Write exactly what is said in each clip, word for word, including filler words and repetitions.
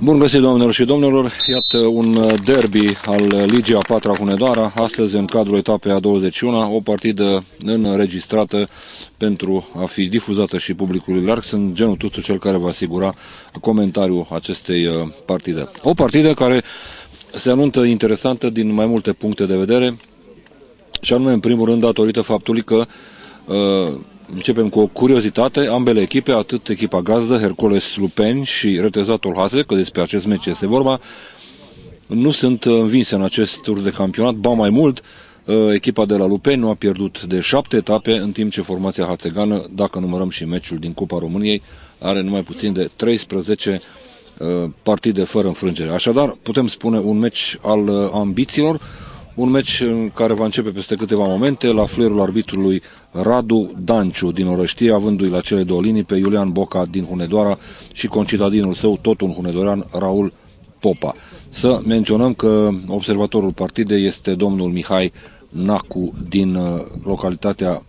Bun găsit, doamnelor și domnilor, iată un derby al Ligii a patra Hunedoara, astăzi în cadrul etapei a douăzeci și unu, o partidă înregistrată pentru a fi difuzată și publicului larg. Sunt genul Tuțu cel care va asigura comentariul acestei partide. O partidă care se anunță interesantă din mai multe puncte de vedere, și anume, în primul rând, datorită faptului că uh, începem cu o curiozitate. Ambele echipe, atât echipa gazdă, Hercules Lupeni și Retezatul Hase, că despre acest meci este vorba, nu sunt învinse în acest tur de campionat. Ba mai mult, echipa de la Lupeni nu a pierdut de șapte etape, în timp ce formația hațegană, dacă numărăm și meciul din Cupa României, are numai puțin de treisprezece partide fără înfrângere. Așadar, putem spune un meci al ambițiilor, un meci care va începe peste câteva momente, la fluierul arbitrului Radu Danciu din Orăștie, avându-i la cele două linii pe Iulian Boca din Hunedoara și concitadinul său, tot un hunedorean, Raul Popa. Să menționăm că observatorul partidei este domnul Mihai Nacu din localitatea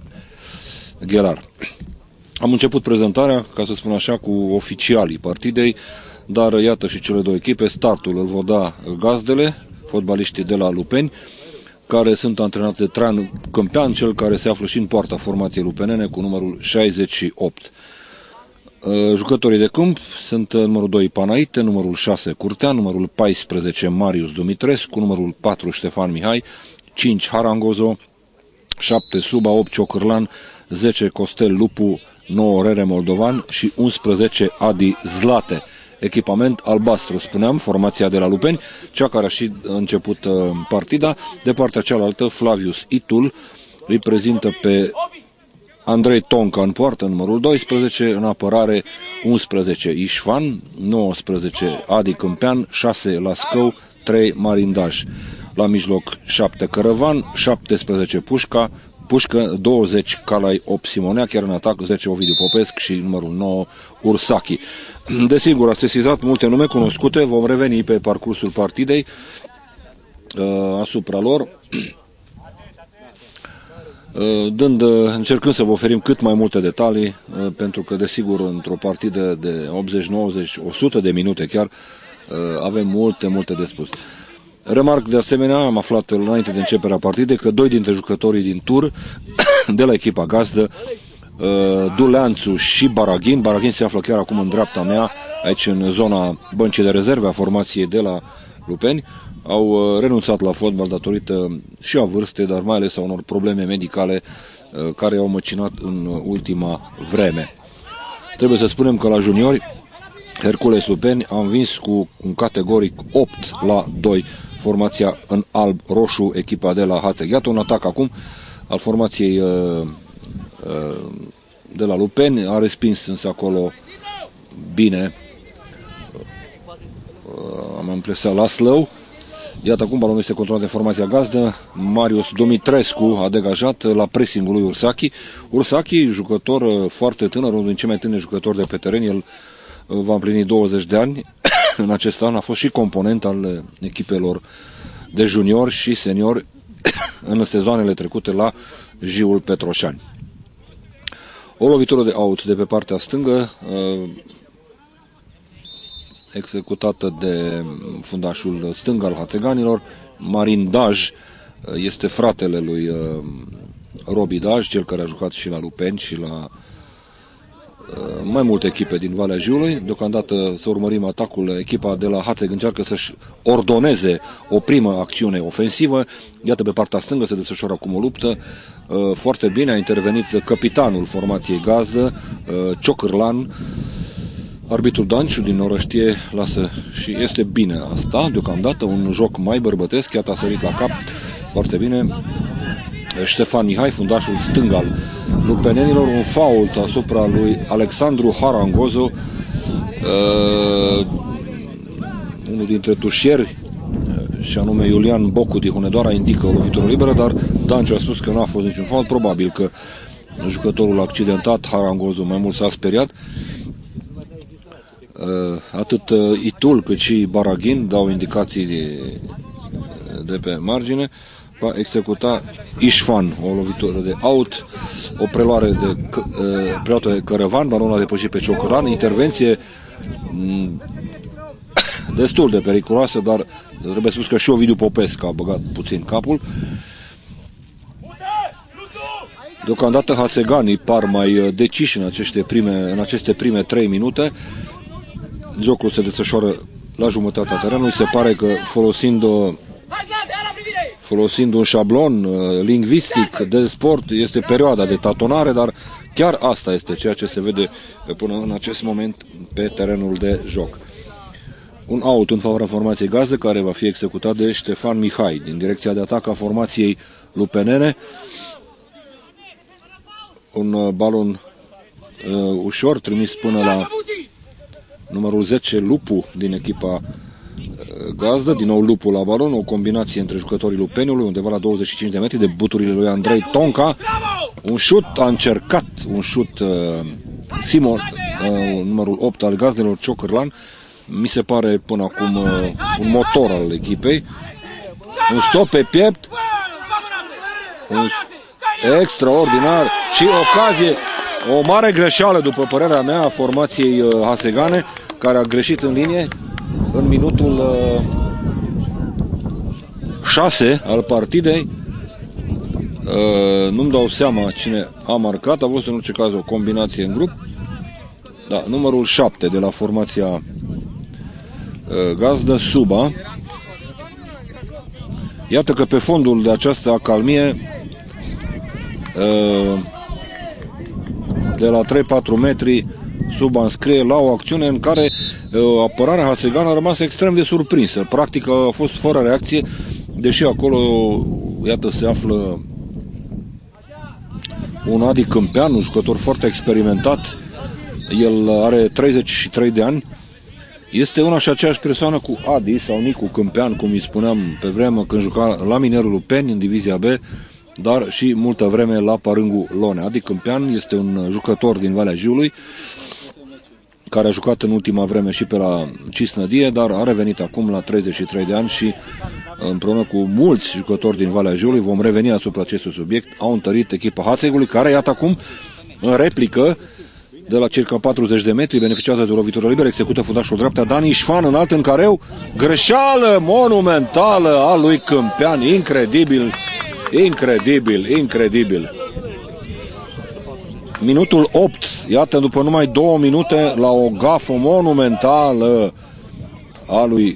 Ghelar. Am început prezentarea, ca să spun așa, cu oficialii partidei, dar iată și cele două echipe. Startul îl vor da gazdele, fotbaliștii de la Lupeni, care sunt antrenați de Traian Câmpean, cel care se află și în poarta formației lupenene cu numărul șaizeci și opt. Jucătorii de câmp sunt numărul doi Panaite, numărul șase Curtean, numărul paisprezece Marius Dumitrescu, numărul patru Ștefan Mihai, cinci Harangozo, șapte Suba, opt Ciocârlan, zece Costel Lupu, nouă Rere Moldovan și unsprezece Adi Zlate. Echipament albastru, spuneam, formația de la Lupeni, cea care a și început uh, partida. De partea cealaltă, Flavius Itul îi prezintă pe Andrei Tonca în poartă, numărul doisprezece, în apărare unsprezece Ișvan, nouăsprezece Adi Câmpean, șase Lascău, trei Marindaj. La mijloc șapte Cărăvan, șaptesprezece Pușca, Pușcă, douăzeci Calai, opt Simonea, chiar în atac zece Ovidiu Popesc și numărul nouă Ursachi. Desigur, a sesizat multe nume cunoscute, vom reveni pe parcursul partidei uh, asupra lor, uh, dând, uh, încercând să vă oferim cât mai multe detalii, uh, pentru că, desigur, într-o partidă de optzeci, nouăzeci, o sută de minute chiar, uh, avem multe, multe de spus. Remarc de asemenea, am aflat înainte de începerea partidei, că doi dintre jucătorii din tur de la echipa gazdă, Duleanțu și Baraghin, Baraghin se află chiar acum în dreapta mea, aici în zona băncii de rezerve a formației de la Lupeni, au renunțat la fotbal datorită și a vârstei, dar mai ales a unor probleme medicale care i-au măcinat în ultima vreme. Trebuie să spunem că la juniori Hercules Lupeni a învins cu un categoric opt la doi formația în alb-roșu, echipa de la Hațeg. Iată un atac acum al formației uh, uh, de la Lupeni, a respins însă acolo bine, uh, am impresia la slău. Iată acum balonul este controlat de formația gazdă, Marius Dumitrescu a degajat la pressingul lui Ursachi. Ursachi, jucător foarte tânăr, unul din cei mai tineri jucători de pe teren, el va împlini douăzeci de ani în acest an, a fost și component al echipelor de juniori și seniori în sezoanele trecute la Jiul Petroșani. O lovitură de out de pe partea stângă, executată de fundașul stâng al hațeganilor. Marindaj este fratele lui Robi Daj, cel care a jucat și la Lupeni și la mai multe echipe din Valea Jiului. Deocamdată să urmărim atacul. Echipa de la Hațeg încearcă să-și ordoneze o primă acțiune ofensivă. Iată, pe partea stângă se desfășoară acum o luptă. Foarte bine a intervenit capitanul formației gazdă, Ciocârlan. Arbitrul Danciu din Orăștie lasă și este bine asta. Deocamdată un joc mai bărbătesc. Iată, a sărit la cap. Foarte bine. Ștefan Mihai, fundașul stâng al lupenenilor, un fault asupra lui Alexandru Harangozo, uh, unul dintre tușieri, și anume Iulian Bocu din Hunedoara, indică o lovitură liberă, dar Danciu a spus că nu a fost niciun fault, probabil că jucătorul accidentat, Harangozo, mai mult s-a speriat. Uh, atât Itul cât și Baraghin dau indicații de, de pe margine. Va executa Ișvan o lovitură de out, o preluare de, preluată de Cărăvan, balonul a depășit pe Ciocârlan, intervenție destul de periculoasă, dar trebuie spus că și Ovidiu Popescu a băgat puțin capul. Deocamdată Hațeganii par mai deciși în aceste prime, în aceste prime trei minute. Jocul se desfășoară la jumătatea terenului. Se pare că folosind, folosind un șablon lingvistic de sport este perioada de tatonare, dar chiar asta este ceea ce se vede până în acest moment pe terenul de joc. Un out în favoarea formației gazdă care va fi executat de Ștefan Mihai din direcția de atac a formației lupenene. Un balon uh, ușor trimis până la numărul zece, Lupu, din echipa uh, gazdă. Din nou Lupu la balon, o combinație între jucătorii Lupeniului, undeva la douăzeci și cinci de metri, de buturile lui Andrei Tonca. Un șut, a încercat un șut uh, Simon, uh, numărul opt al gazdelor, Ciocârlan. Mi se pare până acum uh, un motor al echipei. Un stop pe piept. Un extraordinar și ocazie, o mare greșeală după părerea mea a formației uh, hasegane, care a greșit în linie în minutul uh, șase al partidei. Uh, nu-mi dau seama cine a marcat, a fost în orice caz o combinație în grup. Da, numărul șapte de la formația uh, gazdă, Suba. Iată că pe fondul de această acalmie, de la trei patru metri, Suba înscrie la o acțiune în care apărarea hațegană a rămas extrem de surprinsă. Practic a fost fără reacție, deși acolo, iată, se află un Adi Câmpean, un jucător foarte experimentat. El are treizeci și trei de ani. Este una și aceeași persoană cu Adi sau Nicu Câmpean, cum îi spuneam pe vreme când juca la Minerul Lupeni în divizia B, dar și multă vreme la Parângu Lone. Adi Câmpean este un jucător din Valea Jiului, care a jucat în ultima vreme și pe la Cisnădie, dar a revenit acum la treizeci și trei de ani și împreună cu mulți jucători din Valea Jiului vom reveni asupra acestui subiect. Au întărit echipa Hațegului, care iată acum în replică de la circa patruzeci de metri, beneficiază de o lovitură liberă, execută fundașul dreapta Dani Ișfan înalt în careu, greșeală monumentală a lui Câmpean, incredibil, incredibil, incredibil. Minutul opt, iată, după numai două minute, la o gafă monumentală a lui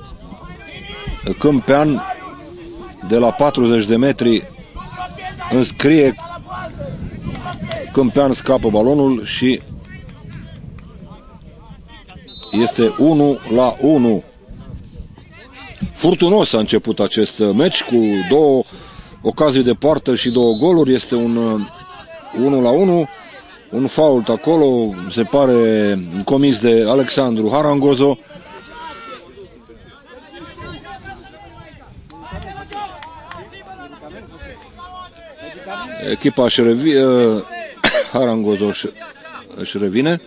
Câmpean, de la patruzeci de metri înscrie Câmpean, scapă balonul și este unu la unu. Furtunos a început acest meci cu două ocazii de poartă și două goluri. Este un unu la unu. Un fault acolo, se pare comis de Alexandru Harangozo. Echipa își revine, Harangozo își revine.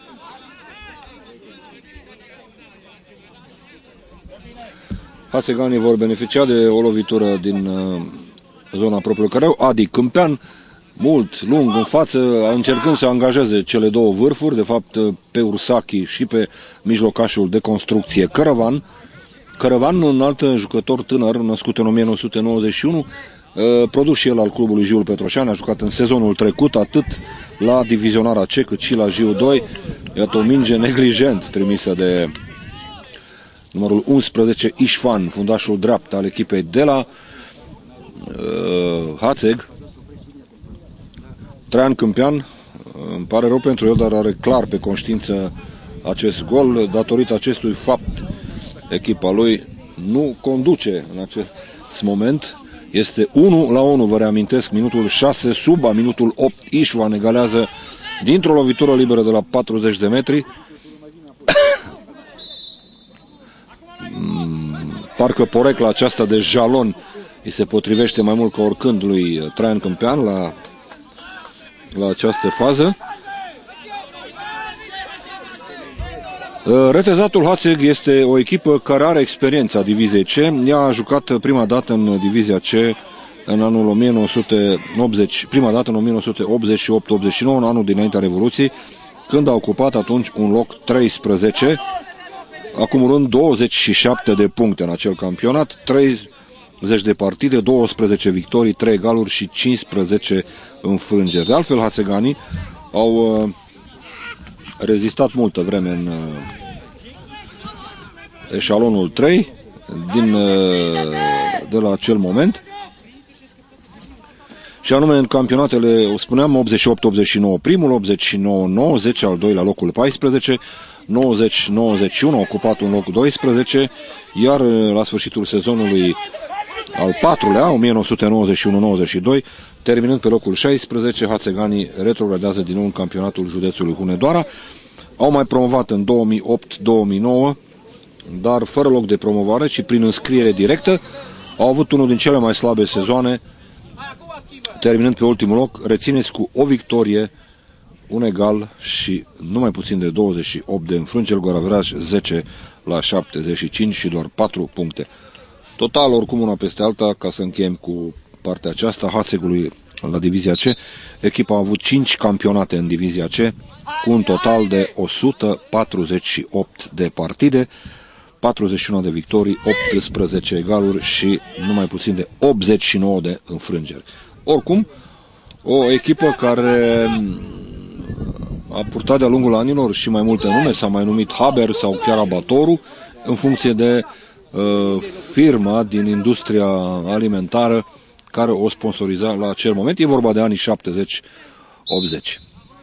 Hațeganii vor beneficia de o lovitură din zona propriului careu. Adi Câmpean, mult, lung în față, încercând să angajeze cele două vârfuri, de fapt pe Ursachi și pe mijlocașul de construcție Cărăvan. Cărăvan, un alt jucător tânăr, născut în o mie nouă sute nouăzeci și unu, produs și el al clubului Jiul Petroșani, a jucat în sezonul trecut atât la divizionarea C cât și la Jiu doi. Iată o minge neglijent trimisă de numărul unsprezece, Ișfan, fundașul dreapta al echipei de la uh, Hațeg. Traian Câmpean, uh, îmi pare rău pentru el, dar are clar pe conștiință acest gol. Datorită acestui fapt, echipa lui nu conduce în acest moment. Este unu la unu, vă reamintesc, minutul șase, Suba, minutul opt, Ișvan egalează dintr-o lovitură liberă de la patruzeci de metri. Parcă porecla aceasta de jalon îi se potrivește mai mult ca oricând lui Traian Câmpean la, la această fază. Retezatul Hațeg este o echipă care are experiența diviziei C. Ea a jucat prima dată în divizia C în anul o mie nouă sute optzeci, prima dată în o mie nouă sute optzeci și opt optzeci și nouă, în anul dinaintea Revoluției, când a ocupat atunci un loc treisprezece. acumulând douăzeci și șapte de puncte în acel campionat, treizeci de partide, douăsprezece victorii, trei egaluri și cincisprezece înfrângeri. De altfel, hațeganii au uh, rezistat multă vreme în uh, eșalonul trei din, uh, de la acel moment, și anume în campionatele, o spuneam, optzeci și opt optzeci și nouă primul, optzeci și nouă nouăzeci al doilea, locul paisprezece, nouăzeci nouăzeci și unu a ocupat un loc doisprezece, iar la sfârșitul sezonului al patrulea, o mie nouă sute nouăzeci și unu nouăzeci și doi, terminând pe locul șaisprezece, hațeganii retrogradează din nou în campionatul județului Hunedoara. Au mai promovat în două mii opt două mii nouă, dar fără loc de promovare, ci prin înscriere directă. Au avut unul din cele mai slabe sezoane, terminând pe ultimul loc, rețineți, cu o victorie, un egal și numai puțin de douăzeci și opt de înfrângeri, goraveraj zece la șaptezeci și cinci și doar patru puncte. Total, oricum, una peste alta, ca să încheiem cu partea aceasta, Hațegului la divizia C, echipa a avut cinci campionate în divizia C, cu un total de o sută patruzeci și opt de partide, patruzeci și unu de victorii, optsprezece egaluri și numai puțin de optzeci și nouă de înfrângeri. Oricum, o echipă care a purtat de-a lungul anilor și mai multe nume, s-a mai numit Haber sau chiar Abatoru, în funcție de uh, firma din industria alimentară care o sponsoriza la acel moment. E vorba de anii șaptezeci optzeci.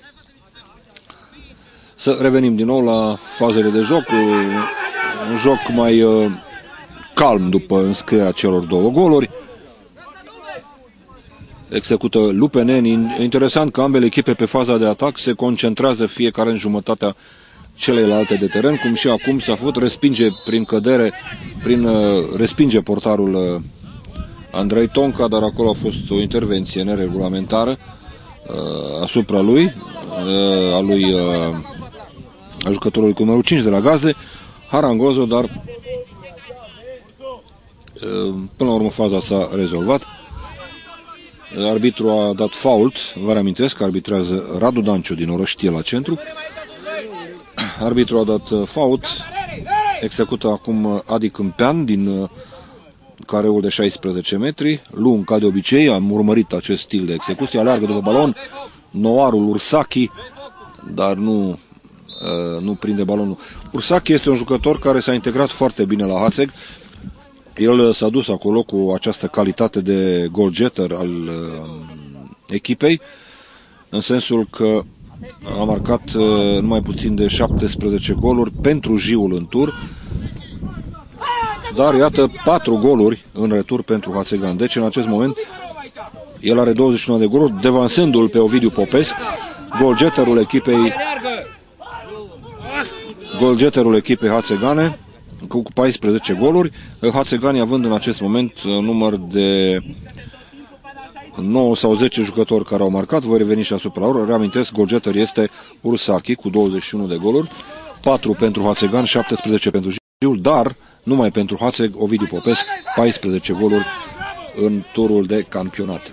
Să revenim din nou la fazele de joc. Un joc mai uh, calm după înscrierea celor două goluri. Execută lupeneni. Interesant că ambele echipe pe faza de atac se concentrează fiecare în jumătatea celelalte de teren, cum și acum s-a făcut, respinge prin cădere, prin uh, respinge portarul uh, Andrei Tonca, dar acolo a fost o intervenție neregulamentară uh, asupra lui, uh, a lui uh, a jucătorului cu numărul cinci de la Gazde, Harangozo, dar uh, până la urmă faza s-a rezolvat. Arbitru a dat fault, vă reamintesc că arbitrează Radu Danciu din Orăștie la centru. Arbitru a dat fault, execută acum Adi Câmpean din careul de șaisprezece metri, lung ca de obicei, am urmărit acest stil de execuție, aleargă după balon noarul Ursachi, dar nu, nu prinde balonul. Ursachi este un jucător care s-a integrat foarte bine la Hațeg. El s-a dus acolo cu această calitate de goalgetter al uh, echipei, în sensul că a marcat uh, numai puțin de șaptesprezece goluri pentru Jiul în tur, dar iată patru goluri în retur pentru Hațegan. Deci în acest moment el are douăzeci și unu de goluri, devansându-l pe Ovidiu Popesc, goalgetterul echipei, goalgetterul echipei hațegane, cu paisprezece goluri, hațeganii având în acest moment un număr de nouă sau zece jucători care au marcat. Voi reveni și asupra lor. Reamintesc, goalgetter este Ursachi cu douăzeci și unu de goluri, patru pentru Hațegan, șaptesprezece pentru Jiul, dar numai pentru Hațeg, Ovidiu Popesc, paisprezece goluri în turul de campionat.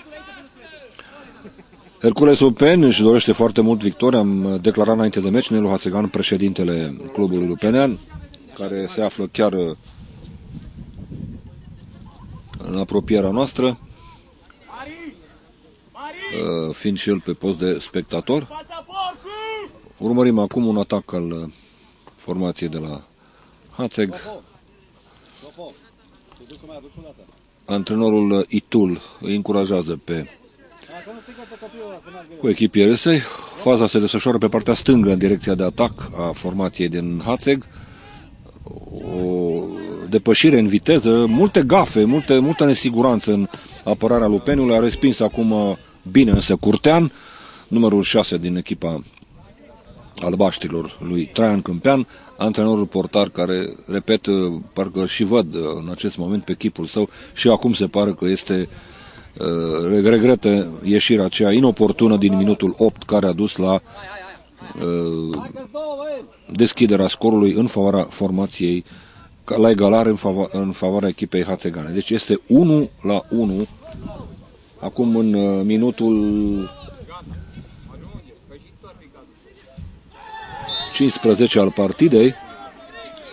Hercules Lupen își dorește foarte mult victoria. Am declarat înainte de meci Nelu Hațegan, președintele clubului lupenean, care se află chiar în apropierea noastră, fiind și el pe post de spectator. Urmărim acum un atac al formației de la Hațeg. Antrenorul Itul îi încurajează pe cu echipierii săi. Faza se desfășoară pe partea stângă în direcția de atac a formației din Hațeg. O depășire în viteză, multe gafe, multe, multă nesiguranță în apărarea Lupeniului. A respins acum bine însă Curtean, numărul șase din echipa albaștilor lui Traian Câmpean, antrenorul portar care, repet, parcă și văd în acest moment pe chipul său și acum se pare că este uh, regretă ieșirea aceea inoportună din minutul opt care a dus la uh, deschiderea scorului în favoarea formației, la egalare în, favo în favoarea echipei hațegane. Deci este unu la unu acum în uh, minutul cincisprezece al partidei.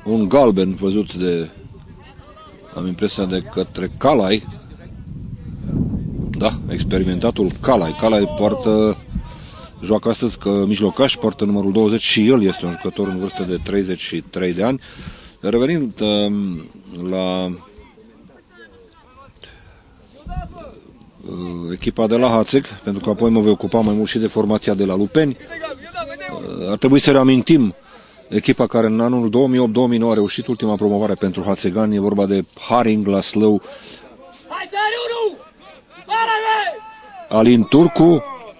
un galben văzut de, am impresia, de către Calai. Da, experimentatul Calai. Calai poartă, joacă astăzi că mijlocaș, poartă numărul douăzeci și el este un jucător în vârstă de treizeci și trei de ani. Revenind uh, la uh, echipa de la Hațeg, pentru că apoi mă voi ocupa mai mult și de formația de la Lupeni, uh, ar trebui să reamintim echipa care în anul două mii opt două mii nouă a reușit ultima promovare pentru hațegani. E vorba de Haring, Laslău, Alin Turcu,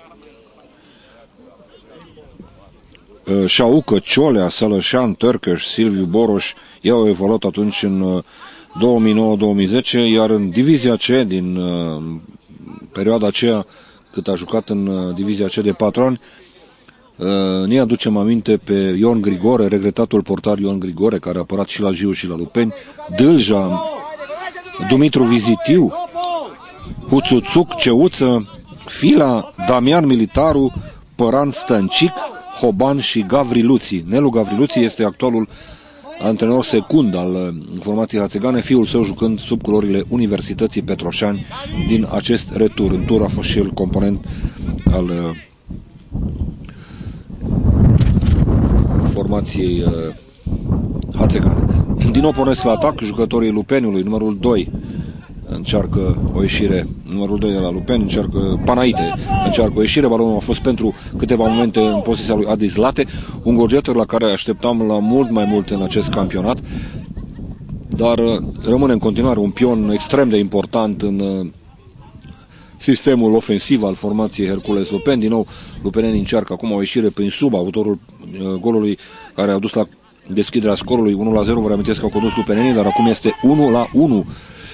Șaucă, Ciolea, Sălășan, Tărcăș, Silviu Boroș. Ei au evoluat atunci în două mii nouă două mii zece, iar în divizia C, din uh, perioada aceea cât a jucat în uh, divizia C de patru ani, uh, ne aducem aminte pe Ion Grigore, regretatul portar Ion Grigore, care a apărat și la Jiu și la Lupeni, Dâlja, Dumitru Vizitiu, Huțuțuc, Ceuță, Fila, Damian Militaru, Păran Stăncic, Hoban și Gavriluții. Nelu Gavriluții este actualul antrenor secund al formației hațegane, fiul său jucând sub culorile Universității Petroșani din acest retur. În tur a fost și el component al uh, formației uh, hațegane. Din nou pornesc la atac jucătorii Lupeniului, numărul doi încearcă o ieșire, numărul doi de la Lupeni încearcă, Panaite încearcă o ieșire, balonul a fost pentru câteva momente în posesia lui Adi Zlate, un golgetor la care așteptam la mult mai mult în acest campionat, dar rămâne în continuare un pion extrem de important în sistemul ofensiv al formației Hercules Lupeni. Din nou, lupenenii încearcă acum o ieșire prin sub, autorul golului care a dus la deschiderea scorului unu la zero, vă reamintesc că au condus lupenenii, dar acum este unu la unu.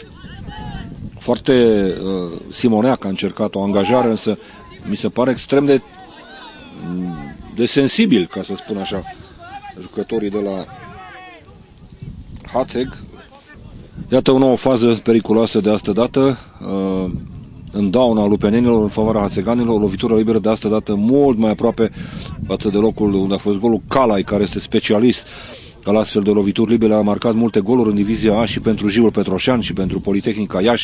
Foarte uh, simoneac a încercat o angajare, însă mi se pare extrem de, de sensibil, ca să spun așa, jucătorii de la Hațeg. Iată o nouă fază periculoasă de astă dată, uh, în dauna lupenenilor, în favoarea hațeganilor, o lovitură liberă de astă dată mult mai aproape față de locul unde a fost golul. Calai, care este specialist al astfel de lovituri libere, a marcat multe goluri în divizia A și pentru Jiul Petroșan și pentru Politehnica Iași.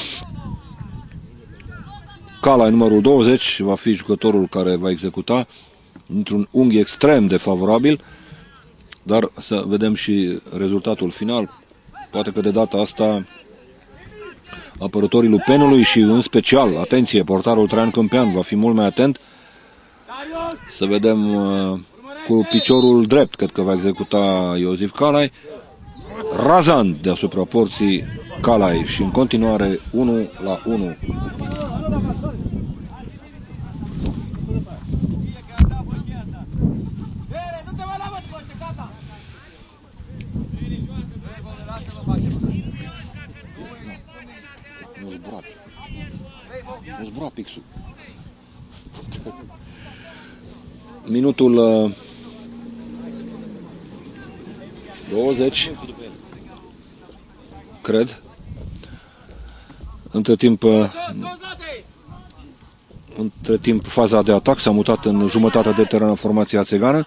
Calai, numărul douăzeci, va fi jucătorul care va executa într-un unghi extrem de favorabil, dar să vedem și rezultatul final. Poate că de data asta apărătorii Lupenului și în special, atenție, portarul Traian Câmpean va fi mult mai atent. Să vedem uh, cu piciorul drept, cred că va executa Iosif Calai. Razant deasupra porții Calai și în continuare unu la unu. Nu zbura. Nu zbura pixul. Minutul uh, douăzeci, cred. Între timp, uh, între timp, faza de atac s-a mutat în jumătatea de teren a formației hațegană.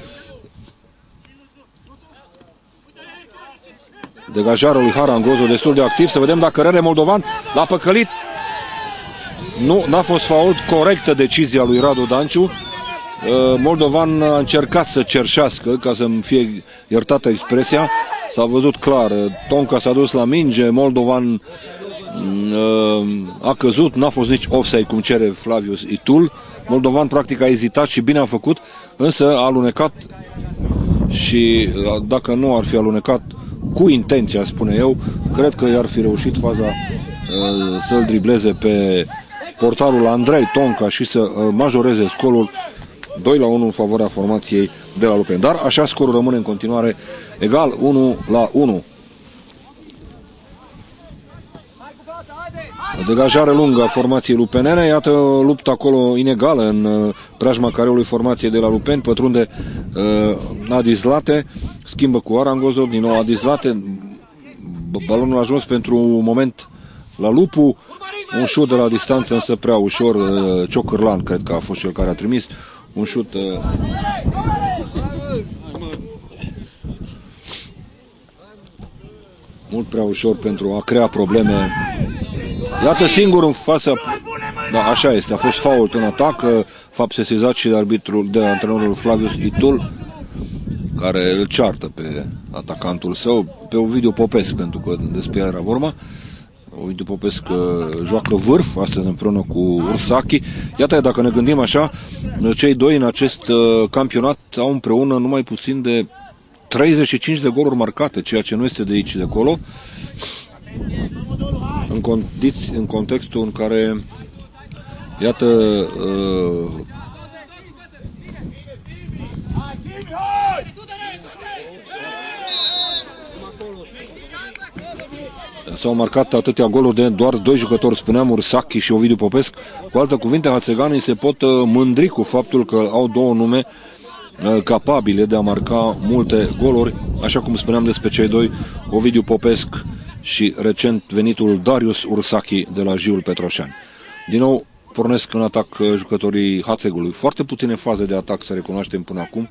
Degajarea lui Harangozo destul de activ. Să vedem dacă Rere Moldovan l-a păcălit. Nu, n-a fost fault. Corectă decizia lui Radu Danciu. Moldovan a încercat să cerșească, ca să-mi fie iertată expresia. S-a văzut clar. Tonca s-a dus la minge, Moldovan a căzut, n-a fost nici offside cum cere Flavius Itul. Moldovan practic a ezitat și bine a făcut, însă a alunecat și dacă nu ar fi alunecat cu intenția, spune eu, cred că i-ar fi reușit faza să-l dribleze pe portarul Andrei Tonca și să majoreze scorul doi la unu în favoarea formației de la Lupeni. Dar așa scorul rămâne în continuare egal, unu la unu. O degajare lungă a formației lupenene, iată o luptă acolo inegală în preajma careului formației de la Lupeni, pătrunde uh, Adi Zlate, schimbă cu Arangozo, din nou Adi Zlate, balonul a ajuns pentru un moment la Lupu, un șut de la distanță însă prea ușor, uh, Ciocârlan cred că a fost cel care a trimis, un șut uh, mult prea ușor pentru a crea probleme. Iată singur în fața... Da, așa este, a fost fault în atac, fapt sesizat și de arbitrul, de antrenorul Flavius Itul, care îl ceartă pe atacantul său, pe Ovidiu Popescu, pentru că despre el era vorba. Ovidiu Popescu joacă vârf astăzi împreună cu Ursachi. Iată, dacă ne gândim așa, cei doi în acest campionat au împreună numai puțin de treizeci și cinci de goluri marcate, ceea ce nu este de aici de acolo, în, condiți, în contextul în care, iată, uh, s-au marcat atâtea goluri de doar doi jucători, spuneam, Ursachi și Ovidiu Popescu. Cu alte cuvinte, hațeganii se pot mândri cu faptul că au două nume capabile de a marca multe goluri, așa cum spuneam despre cei doi, Ovidiu Popescu și recent venitul Darius Ursachi de la Jiul Petroșani. Din nou pornesc în atac jucătorii Hațegului. Foarte puține faze de atac să recunoaștem până acum,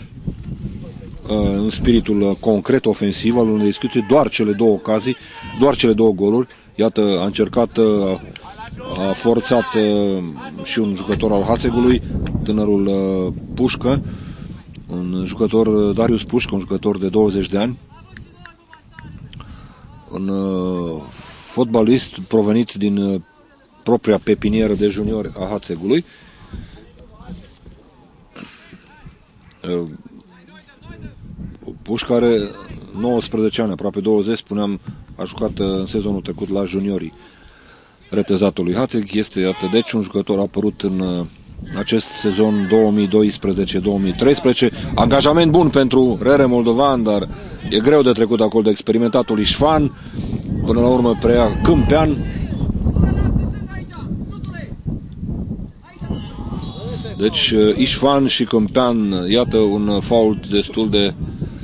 în spiritul concret ofensiv al unei discuții, doar cele două ocazii, doar cele două goluri. Iată, a încercat, a forțat și un jucător al Hațegului, tânărul Pușcă, un jucător, Darius Pușcă, un jucător de douăzeci de ani, un fotbalist provenit din propria pepinieră de juniori a Hațegului. Pușcă are nouăsprezece ani, aproape douăzeci, spuneam, a jucat în sezonul trecut la juniorii retezatului Hațeg. Este, iată, deci un jucător apărut în acest sezon două mii doisprezece două mii treisprezece. Angajament bun pentru Rere Moldovan, dar e greu de trecut acolo de experimentatul Ișfan. Până la urmă preia Câmpean. Deci Ișfan și Câmpean, iată un fault destul de,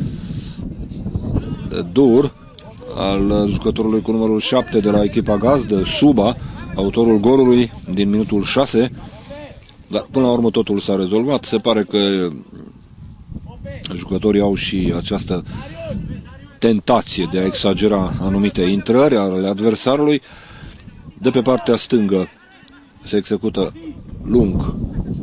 de dur al jucătorului cu numărul șapte de la echipa gazdă, Suba, autorul golului din minutul șase. Dar până la urmă totul s-a rezolvat. Se pare că jucătorii au și această tentație de a exagera anumite intrări ale adversarului. De pe partea stângă se execută lung.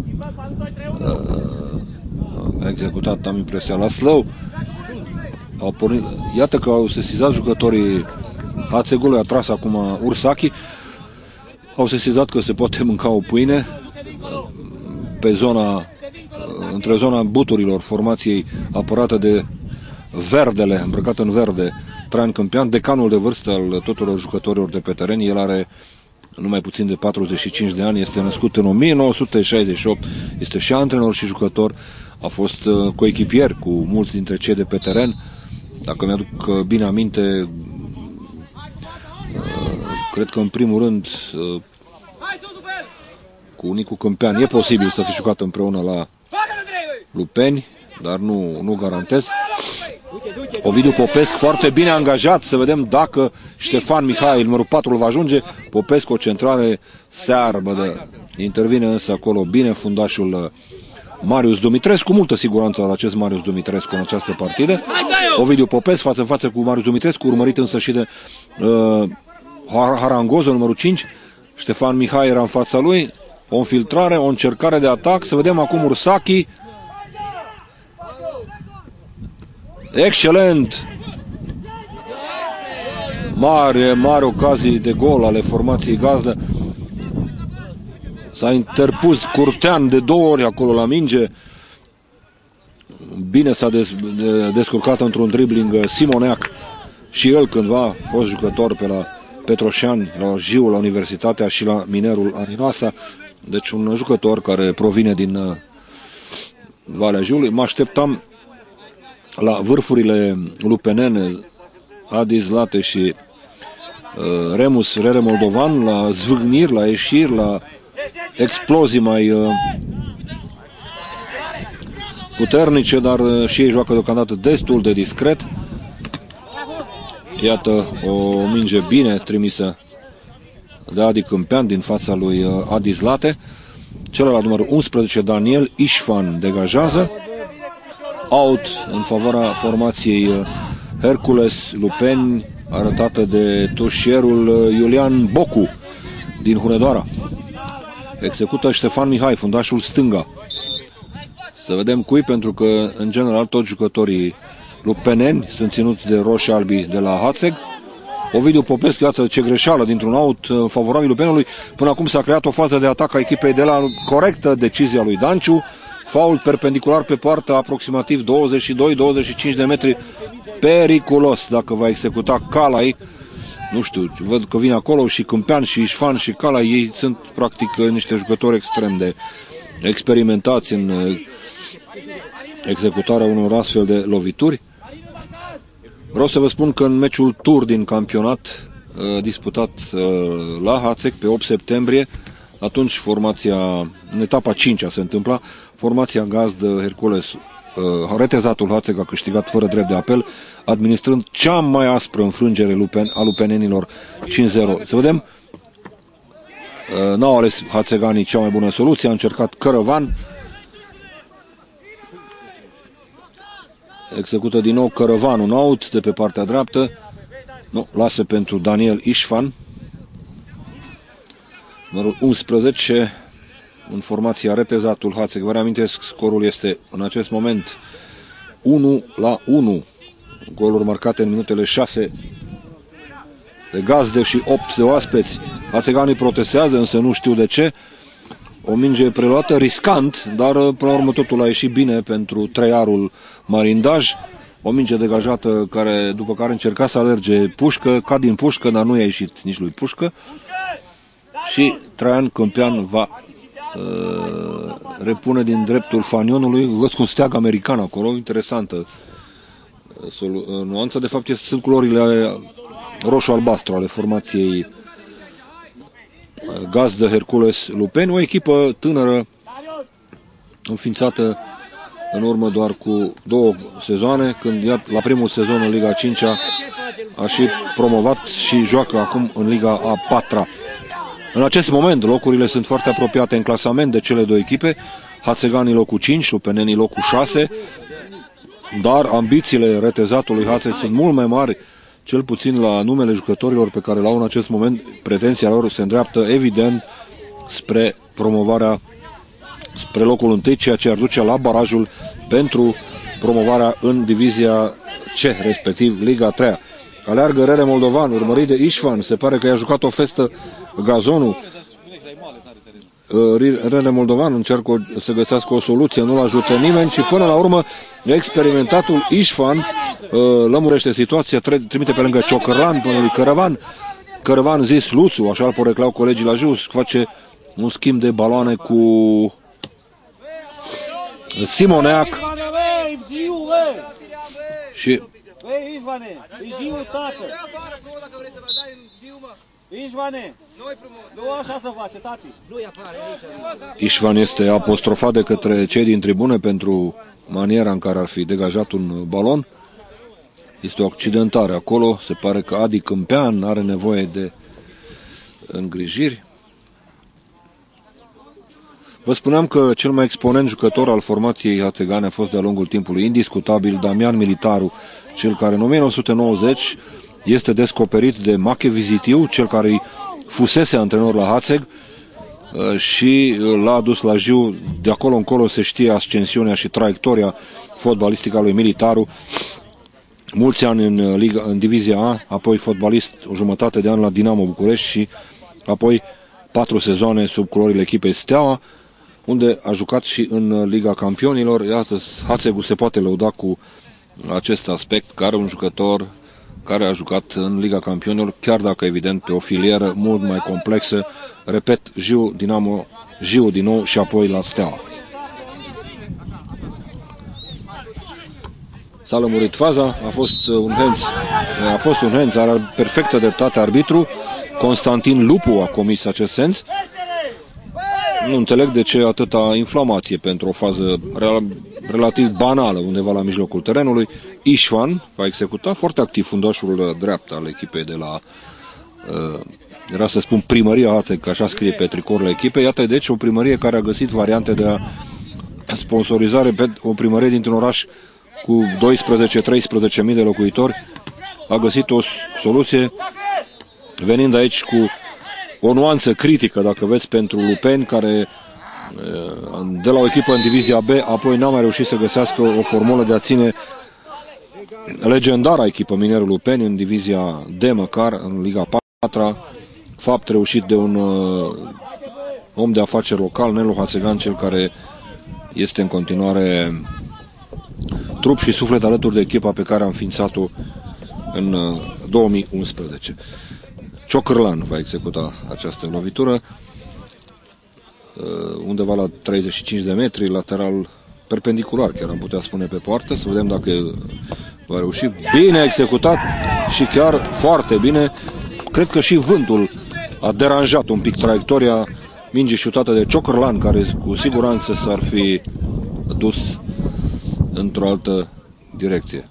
A executat, am impresia, la slău. Au pornit, iată că au sesizat jucătorii Hațegului, a tras acum Ursachi. Au sesizat că se poate mânca o pâine pe zona, între zona buturilor formației apărată de Verdele, îmbrăcat în verde, Traian Câmpean, decanul de vârstă al tuturor jucătorilor de pe teren. El are numai puțin de patruzeci și cinci de ani, este născut în o mie nouă sute șaizeci și opt, este și antrenor și jucător, a fost coechipier cu mulți dintre cei de pe teren. Dacă mi-aduc bine aminte, cred că în primul rând cu Nicu Câmpean e posibil să fi jucat împreună la Lupeni, dar nu, nu garantez. Ovidiu Popescu foarte bine angajat, să vedem dacă Ștefan Mihai, numărul patru, îl va ajunge. Popescu, o centrare searbă, de... intervine însă acolo bine fundașul Marius Dumitrescu, cu multă siguranță la acest Marius Dumitrescu în această partidă. Ovidiu Popescu față în față cu Marius Dumitrescu, urmărit însă și de uh, Harangozo, numărul cinci. Ștefan Mihai era în fața lui. O infiltrare, o încercare de atac. Să vedem acum Ursachi. Excelent! Mare, mare ocazii de gol ale formației gazdă. S-a interpus Curtean de două ori acolo la minge. Bine s-a des, de, descurcat într-un dribbling Simoneac. Și el cândva a fost jucător pe la Petroșani, la Jiu, la Universitatea și la Minerul Arinoasa. Deci un jucător care provine din Valea Jiului. Mă așteptam la vârfurile lupenene, Adi Zlate și uh, Remus Rere Moldovan, la zvâgniri, la ieșiri, la explozii mai uh, puternice, dar uh, și ei joacă deocamdată destul de discret. Iată o minge bine trimisă de Adi Câmpean din fața lui uh, Adi Zlate. Celălalt numărul unsprezece, Daniel Ișfan, degajează. Out în favoarea formației Hercules Lupeni. arătată de tușierul Iulian Bocu din Hunedoara. Execută Ștefan Mihai, fundașul stânga. Să vedem cui, pentru că în general toți jucătorii lupeneni sunt ținuți de roșii albi de la Hațeg. Ovidiu Popescu, iată ce greșeală dintr-un aut favorabil lupenului. Până acum s-a creat o fază de atac a echipei de la corectă decizia lui Danciu. Faul perpendicular pe poartă, aproximativ douăzeci și doi douăzeci și cinci de metri. Periculos dacă va executa Calai. Nu știu, văd că vine acolo și Câmpean și Ișfan și Calai. Ei sunt practic niște jucători extrem de experimentați în executarea unor astfel de lovituri. Vreau să vă spun că în meciul tur din campionat disputat la Hațeg pe opt septembrie, atunci formația, în etapa cincea se întâmpla, formația gazdă Hercules, retezatul Hațeg, a câștigat fără drept de apel, administrând cea mai aspră înfrângere lupen, a lupenenilor cinci zero. Să vedem, n-au ales hațeganii cea mai bună soluție, a încercat Cărăvan. Execută din nou Cărăvan un out de pe partea dreaptă. Nu, lasă pentru Daniel Ișfan. Numărul unsprezece în formația retezatul Hațeg. Vă reamintesc, scorul este în acest moment unu la unu. Goluri marcate în minutele șase de gazde și opt de oaspeți. Hațeganii protestează, însă nu știu de ce. O minge preluată, riscant, dar până la urmă totul a ieșit bine pentru treiarul Marindaj. O minge degajată care, după care încerca să alerge Pușcă, ca din Pușcă, dar nu i-a ieșit nici lui Pușcă. Și Traian Câmpean va uh, repune din dreptul fanionului. Văd cu un steag american acolo, interesantă uh, nuanță. De fapt, sunt culorile roșu-albastru ale formației gazdă Hercules Lupeni, o echipă tânără înființată în urmă doar cu două sezoane, când la primul sezon în Liga a cincea a și promovat și joacă acum în Liga a patra. În acest moment locurile sunt foarte apropiate în clasament de cele două echipe, hațeganii locul cinci, lupenenii locul șase, dar ambițiile retezatului Hațeg sunt mult mai mari, cel puțin la numele jucătorilor pe care l-au în acest moment. Pretenția lor se îndreaptă evident spre promovarea, spre locul întâi, ceea ce ar duce la barajul pentru promovarea în divizia C, respectiv Liga a treia. Aleargă Rere Moldovan, urmărit de Ișvan, se pare că i-a jucat o festă gazonul. Rere Moldovan încearcă să găsească o soluție, nu-l ajută nimeni și până la urmă experimentatul Ișvan lămurește situația, trimite pe lângă Ciocărlan până lui Cărăvan. Cărăvan zis Luțu, așa îl poreclau colegii la jos, face un schimb de baloane cu Simoneac și Ișvan este apostrofat de către cei din tribune pentru maniera în care ar fi degajat un balon. Este o accidentare acolo, se pare că Adi Câmpean are nevoie de îngrijiri. Vă spuneam că cel mai exponent jucător al formației hațegane a fost de-a lungul timpului indiscutabil Damian Militaru, cel care în o mie nouă sute nouăzeci este descoperit de Mache Vizitiu, cel care îi fusese antrenor la Hațeg și l-a adus la Jiu. De acolo încolo se știe ascensiunea și traiectoria fotbalistică a lui Militaru. Mulți ani în, Liga, în Divizia A, apoi fotbalist o jumătate de an la Dinamo București și apoi patru sezoane sub culorile echipei Steaua, unde a jucat și în Liga Campionilor. Iată, Hațegul se poate lăuda cu acest aspect, care un jucător care a jucat în Liga Campionilor, chiar dacă evident pe o filieră mult mai complexă. Repet, Jiu, Dinamo, Jiu din nou și apoi la Steaua. S-a lămurit faza, a fost un hands, a fost un hands, are perfectă dreptate arbitru. Constantin Lupu a comis acest sens. Nu înțeleg de ce atâta inflamație pentru o fază relativ banală undeva la mijlocul terenului. Ișvan va executa, foarte activ fundașul dreapta al echipei de la, uh, era să spun primăria Hațeg, că așa scrie pe tricourile echipei. Iată deci o primărie care a găsit variante de a sponsorizare, pe o primărie dintr-un oraș cu doisprezece treisprezece mii de locuitori, a găsit o soluție venind aici cu o nuanță critică, dacă veți, pentru Lupeni, care de la o echipă în divizia B apoi n-a mai reușit să găsească o formulă de a ține legendara echipă Minerul Lupeni în divizia D măcar, în Liga patru, fapt reușit de un uh, om de afaceri local, Nelu Hațegan, cel care este în continuare trup și suflet alături de echipa pe care a înființat-o în uh, două mii unsprezece. Ciocârlan va executa această lovitură uh, undeva la treizeci și cinci de metri, lateral perpendicular, chiar am putea spune, pe poartă, să vedem dacă va reuși. Bine executat și chiar foarte bine. Cred că și vântul a deranjat un pic traiectoria mingii șutată de Ciocârlan, care cu siguranță s-ar fi dus într-o altă direcție.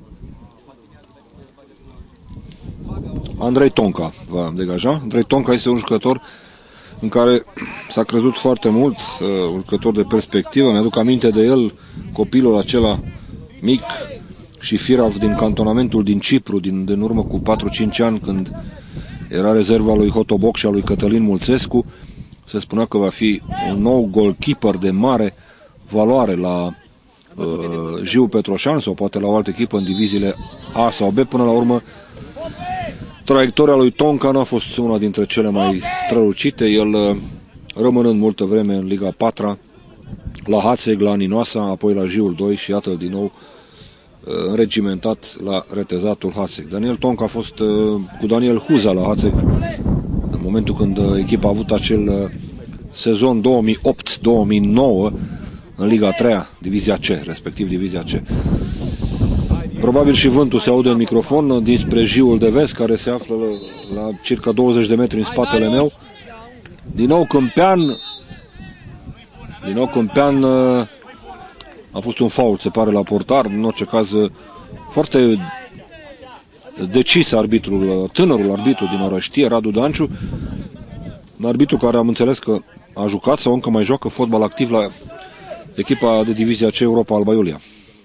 Andrei Tonca va degaja. Andrei Tonca este un jucător în care s-a crezut foarte mult, un jucător de perspectivă. Mi-aduc aminte de el, copilul acela mic și firav din cantonamentul din Cipru, din, din urmă cu patru cinci ani, când era rezerva lui Hotoboc și a lui Cătălin Mulțescu. Se spunea că va fi un nou goalkeeper de mare valoare la uh, Jiu Petroșan sau poate la o altă echipă în diviziile A sau B. Până la urmă, traiectoria lui Tonca n-a fost una dintre cele mai strălucite, el uh, rămânând multă vreme în Liga patru, la Hațeg, la Aninoasa, apoi la Jiul doi și iată din nou uh, înregimentat la retezatul Hațeg. Daniel Tonca a fost uh, cu Daniel Huza la Hațeg în momentul când uh, echipa a avut acel uh, sezon două mii opt două mii nouă în Liga a treia, Divizia C, respectiv Divizia C. Probabil și vântul se aude în microfon dinspre Jiul de Vest, care se află la, la circa douăzeci de metri în spatele meu. Din nou Câmpean. Din nou Câmpean. A fost un faul, se pare, la portar. În orice caz, foarte decis arbitrul, tânărul arbitru din Orăștie, Radu Danciu. Un arbitru care am înțeles că a jucat sau încă mai joacă fotbal activ la echipa de divizia C Europa Alba Iulia.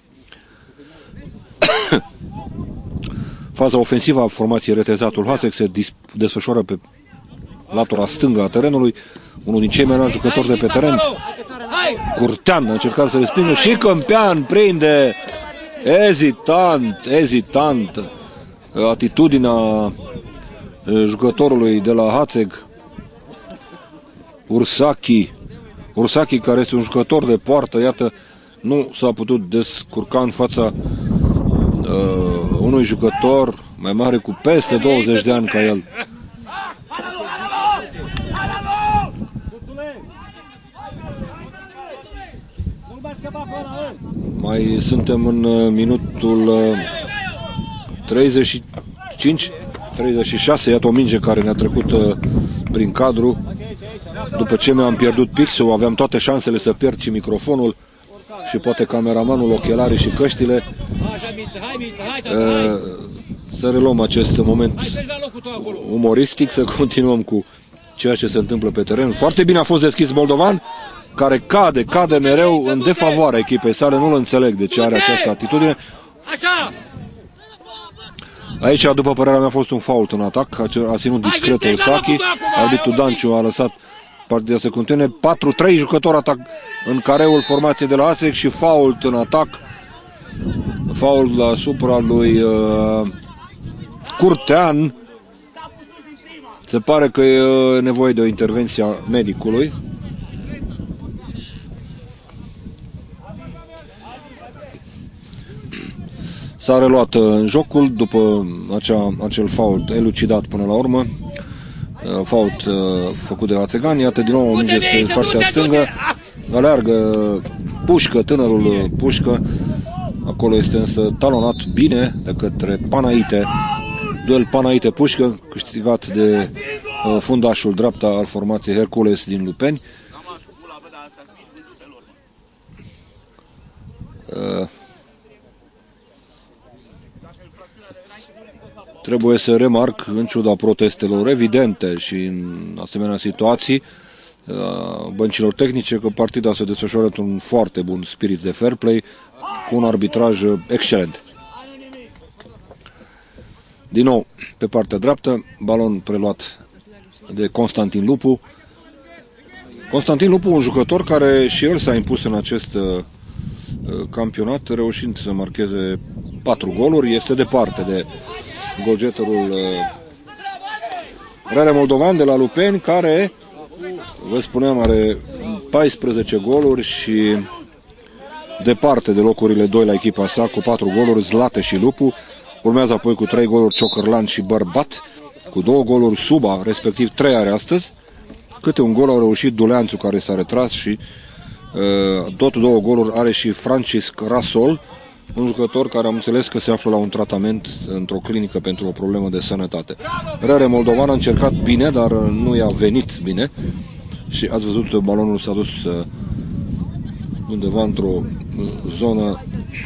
Faza ofensivă a formației retezatul Hațeg se desfășoară pe latura stângă a terenului. Unul din cei mai mari jucători de pe teren, Curtean, a încercat să respingă și Câmpean prinde ezitant, ezitant atitudinea jucătorului de la Hațeg, Ursachi. Ursachi, care este un jucător de poartă, iată, nu s-a putut descurca în fața uh, unui jucător mai mare cu peste douăzeci de ani ca el. Mai suntem în uh, minutul uh, treizeci și cinci treizeci și șase, iată o minge care ne-a trecut uh, prin cadru. După ce mi-am pierdut pixul, aveam toate șansele să pierd și microfonul și poate cameramanul, ochelarii și căștile. Uh, să reluăm acest moment umoristic, să continuăm cu ceea ce se întâmplă pe teren. Foarte bine a fost deschis Moldovan, care cade, cade mereu în defavoarea echipei sale. Nu-l înțeleg de ce are această atitudine. Aici, după părerea mea, a fost un fault în atac. A ținut discret Ursachi. Arbitrul Danciu a lăsat partida să continue. patru trei jucători atac în careul formației de la Hațeg și fault în atac. Fault asupra lui uh, Curtean. Se pare că e nevoie de o intervenție a medicului. S-a reluat în jocul după acea, acel fault elucidat până la urmă. Fault uh, făcut de Hațegan. Iată din nou o minge pe partea stângă. Aleargă Pușcă, tânărul Pușcă. Acolo este însă talonat bine de către Panaite. Duel Panaite-Pușcă, câștigat de uh, fundașul dreapta al formației Hercules din Lupeni. Uh, Trebuie să remarc, în ciuda protestelor evidente și în asemenea situații băncilor tehnice, că partida se desfășoară într-un foarte bun spirit de fair play, cu un arbitraj excelent. Din nou, pe partea dreaptă, balon preluat de Constantin Lupu. Constantin Lupu, un jucător care și el s-a impus în acest uh, campionat, reușind să marcheze patru goluri. Este departe de golgeterul uh, Rare Moldovan de la Lupeni, care, vă spuneam, are paisprezece goluri și departe de locurile doi la echipa sa, cu patru goluri, Zlate și Lupu. Urmează apoi cu trei goluri Ciocărlan și Bărbat, cu două goluri Suba, respectiv trei are astăzi. Câte un gol au reușit Duleanțu, care s-a retras, și uh, tot două goluri are și Francisc Rasol, un jucător care am înțeles că se află la un tratament într-o clinică pentru o problemă de sănătate. Rare Moldovan a încercat bine, dar nu i-a venit bine și ați văzut că balonul s-a dus uh, undeva într-o zonă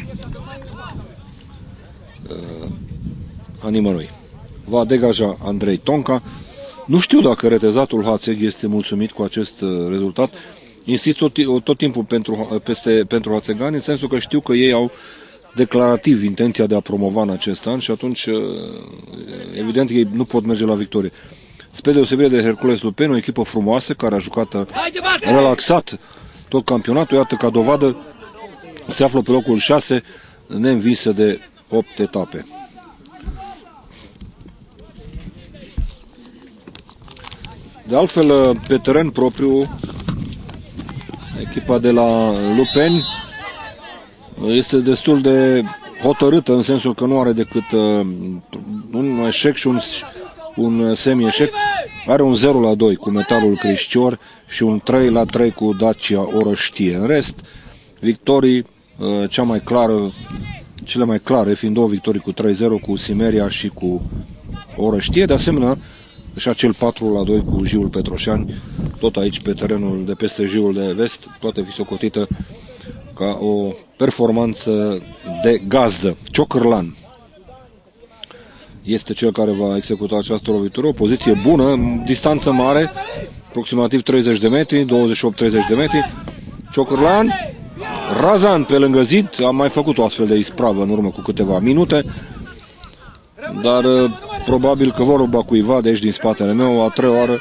uh, a nimănui. Va degaja Andrei Tonca. Nu știu dacă retezatul Hațeg este mulțumit cu acest uh, rezultat. Insist tot, tot timpul pentru, peste, pentru hațegani, în sensul că știu că ei au declarativ intenția de a promova în acest an și atunci evident ei nu pot merge la victorie. Spre deosebire de Hercules Lupeni, o echipă frumoasă care a jucat relaxat tot campionatul, iată, ca dovadă se află pe locul șase, neînvinsă de opt etape. De altfel, pe teren propriu, echipa de la Lupeni este destul de hotărâtă, în sensul că nu are decât uh, un eșec și un, un semi-eșec. Are un zero la doi cu Metalul Crișcior și un trei la trei cu Dacia Orăștie. În rest, victorii uh, cea mai clară, cele mai clare fiind două victorii cu trei zero cu Simeria și cu Orăștie. De asemenea, și acel patru la doi cu Jiul Petroșani, tot aici pe terenul de peste Jiul de Vest, poate fi socotită ca o performanță de gazdă. Ciocărlan este cel care va executa această lovitură, o poziție bună, distanță mare, aproximativ treizeci de metri, douăzeci și opt treizeci de metri. Ciocărlan, razant pe lângă zid, am mai făcut o astfel de ispravă în urmă cu câteva minute, dar probabil că vorba cuiva de aici din spatele meu, a treia oară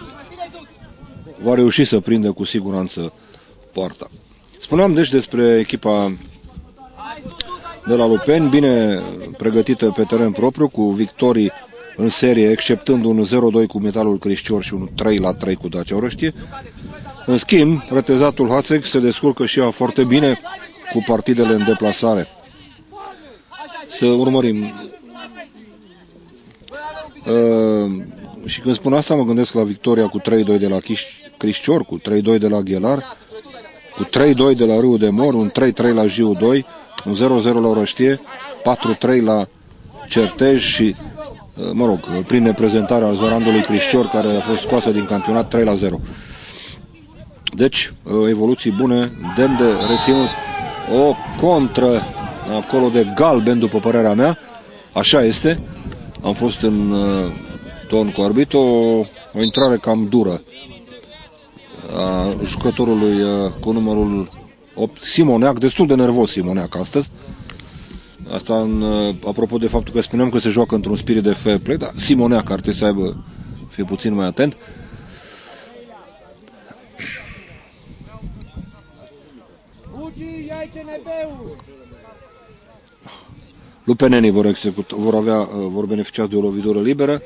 va reuși să prindă cu siguranță poarta. Spuneam deci despre echipa de la Lupeni, bine pregătită pe teren propriu, cu victorii în serie, exceptând un zero doi cu Metalul Crișcior și un trei la trei cu Dacia Orăștie. În schimb, retezatul Hațeg se descurcă și ea foarte bine cu partidele în deplasare. Să urmărim. Uh, și când spun asta, mă gândesc la victoria cu trei doi de la Crișcior, cu trei doi de la Ghelar, cu trei doi de la Râul de Mor, un trei trei la Jiu doi, un zero zero la Orăștie, patru trei la Certej și, mă rog, prin neprezentarea Zorandului Crișcior, care a fost scoasă din campionat trei la zero. Deci, evoluții bune, demn de reținut. O contră acolo de galben, după părerea mea, așa este. Am fost în ton cu arbitru, o, o intrare cam dură a jucătorului cu numărul opt, Simoneac, destul de nervos Simoneac astăzi. Asta în, apropo de faptul că spuneam că se joacă într-un spirit de fair play, dar Simoneac ar trebui să aibă, fie puțin mai atent. Lupenenii vor, executa, vor, avea, vor beneficia de o lovitură liberă.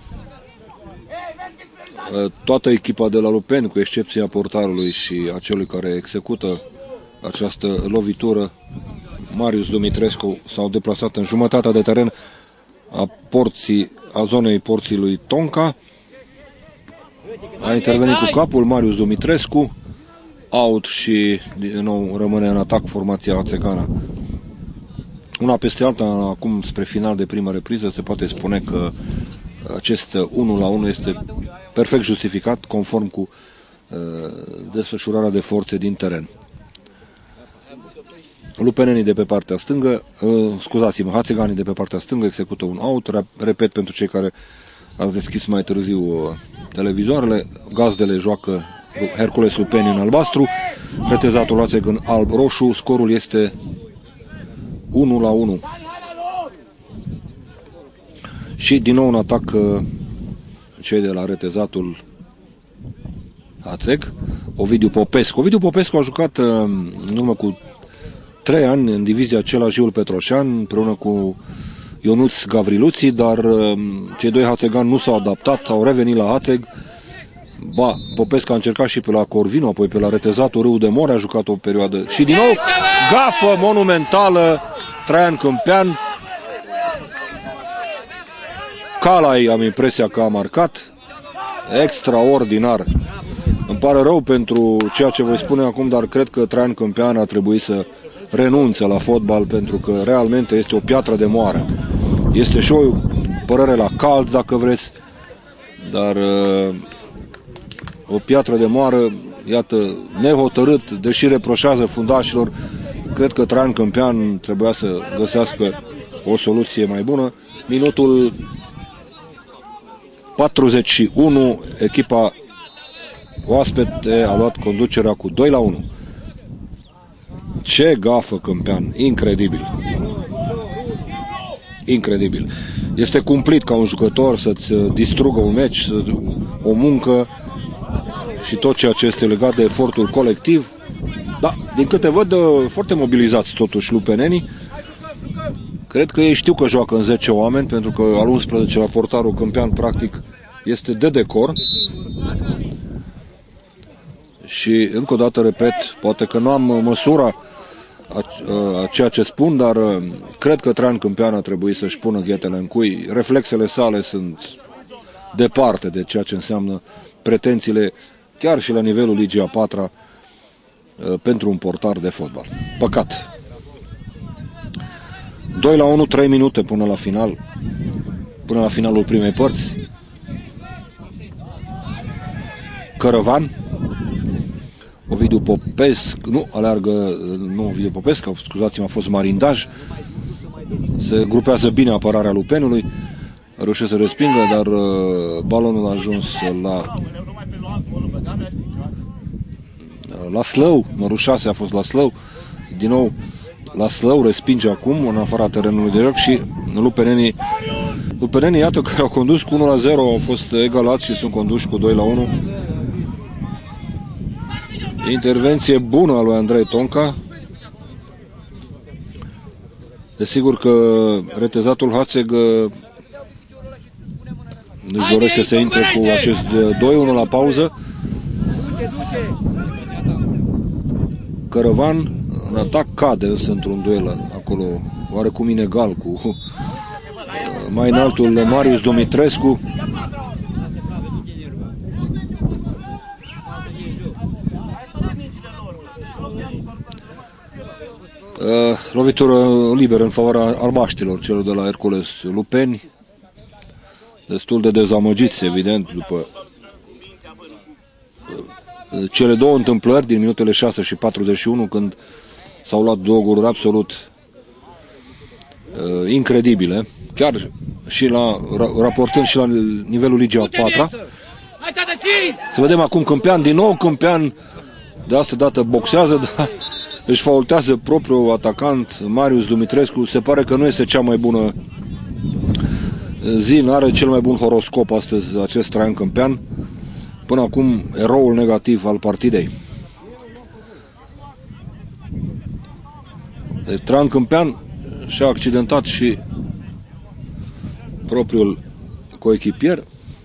Toată echipa de la Lupeni, cu excepția portarului și a celui care execută această lovitură, Marius Dumitrescu, s-au deplasat în jumătatea de teren a, porții, a zonei porții lui Tonca. A intervenit cu capul Marius Dumitrescu, out și din nou rămâne în atac formația hațegană. Una peste alta, acum spre final de prima repriză, se poate spune că acest unu la unu este perfect justificat, conform cu uh, desfășurarea de forțe din teren. Lupenenii de pe partea stângă, uh, scuzați-mă, hațeganii de pe partea stângă execută un out. Repet pentru cei care ați deschis mai târziu uh, televizoarele, gazdele joacă Hercules Lupeni în albastru, retezatul Hațeg în alb-roșu, scorul este unu la unu. Și din nou un atac cei de la retezatul Hațeg, Ovidiu Popescu. Ovidiu Popescu a jucat în urmă cu trei ani în divizia Celajiul Petroșan împreună cu Ionuț Gavriluții, dar cei doi hațegani nu s-au adaptat, au revenit la Hațeg. Ba, Popescu a încercat și pe la Corvinu, apoi pe la retezatul Râu de More, a jucat o perioadă. Și din nou, gafă monumentală, Traian Câmpean. Calai, am impresia că a marcat. Extraordinar. Îmi pare rău pentru ceea ce voi spune acum, dar cred că Traian Câmpean a trebuit să renunțe la fotbal, pentru că realmente este o piatră de moară. Este și o părere la cald, dacă vreți, dar o piatră de moară, iată, nehotărât, deși reproșează fundașilor. Cred că Traian Câmpean trebuia să găsească o soluție mai bună. Minutul patruzeci și unu, echipa oaspete a luat conducerea cu doi la unu. Ce gafă Câmpean, incredibil. Incredibil. Este cumplit ca un jucător să-ți distrugă un meci, o muncă și tot ceea ce este legat de efortul colectiv. Da, din câte văd, foarte mobilizați totuși lupenenii. Cred că ei știu că joacă în zece oameni, pentru că al unsprezecelea portarul Câmpean practic este de decor. Și încă o dată repet, poate că nu am măsura a, a ceea ce spun, dar cred că Traian Câmpean a trebuit să-și pună ghetele în cui. Reflexele sale sunt departe de ceea ce înseamnă pretențiile, chiar și la nivelul Ligii a patra, pentru un portar de fotbal. Păcat. doi la unu, trei minute până la final, până la finalul primei părți. Cărăvan, Ovidiu Popescu, nu, aleargă, nu Ovidiu Popescu, scuzați-mă, a fost Marindaj. Se grupează bine apărarea Lupenului, reușește să respingă, dar uh, balonul a ajuns la la Slău, numărul șase a fost la Slău, din nou la Slău, respinge acum în afara terenului de joc și lupenenii, lupenenii iată că au condus cu unu la zero, au fost egalați și sunt conduși cu doi la unu. Intervenție bună a lui Andrei Tonca. Desigur că retezatul Hațeg își dorește să intre cu acest doi unu la pauză. Cărăvan în atac cade însă într-un duel acolo oarecum inegal cu mai înaltul Marius Dumitrescu. Uh, lovitură liberă în favoarea albaștilor, celor de la Hercules Lupeni, destul de dezamăgiți, evident, după uh, cele două întâmplări din minutele șase și patruzeci și unu, când s-au luat două goluri absolut uh, incredibile, chiar și la, ra, raportând și la nivelul Ligii a patra. Să vedem acum Câmpean, din nou Câmpean, de asta dată boxează, dar își faultează propriul atacant Marius Dumitrescu. Se pare că nu este cea mai bună zi, nu are cel mai bun horoscop astăzi acest Traian Câmpean. Până acum eroul negativ al partidei. Deci Traian Câmpean și-a accidentat și propriul coechipier.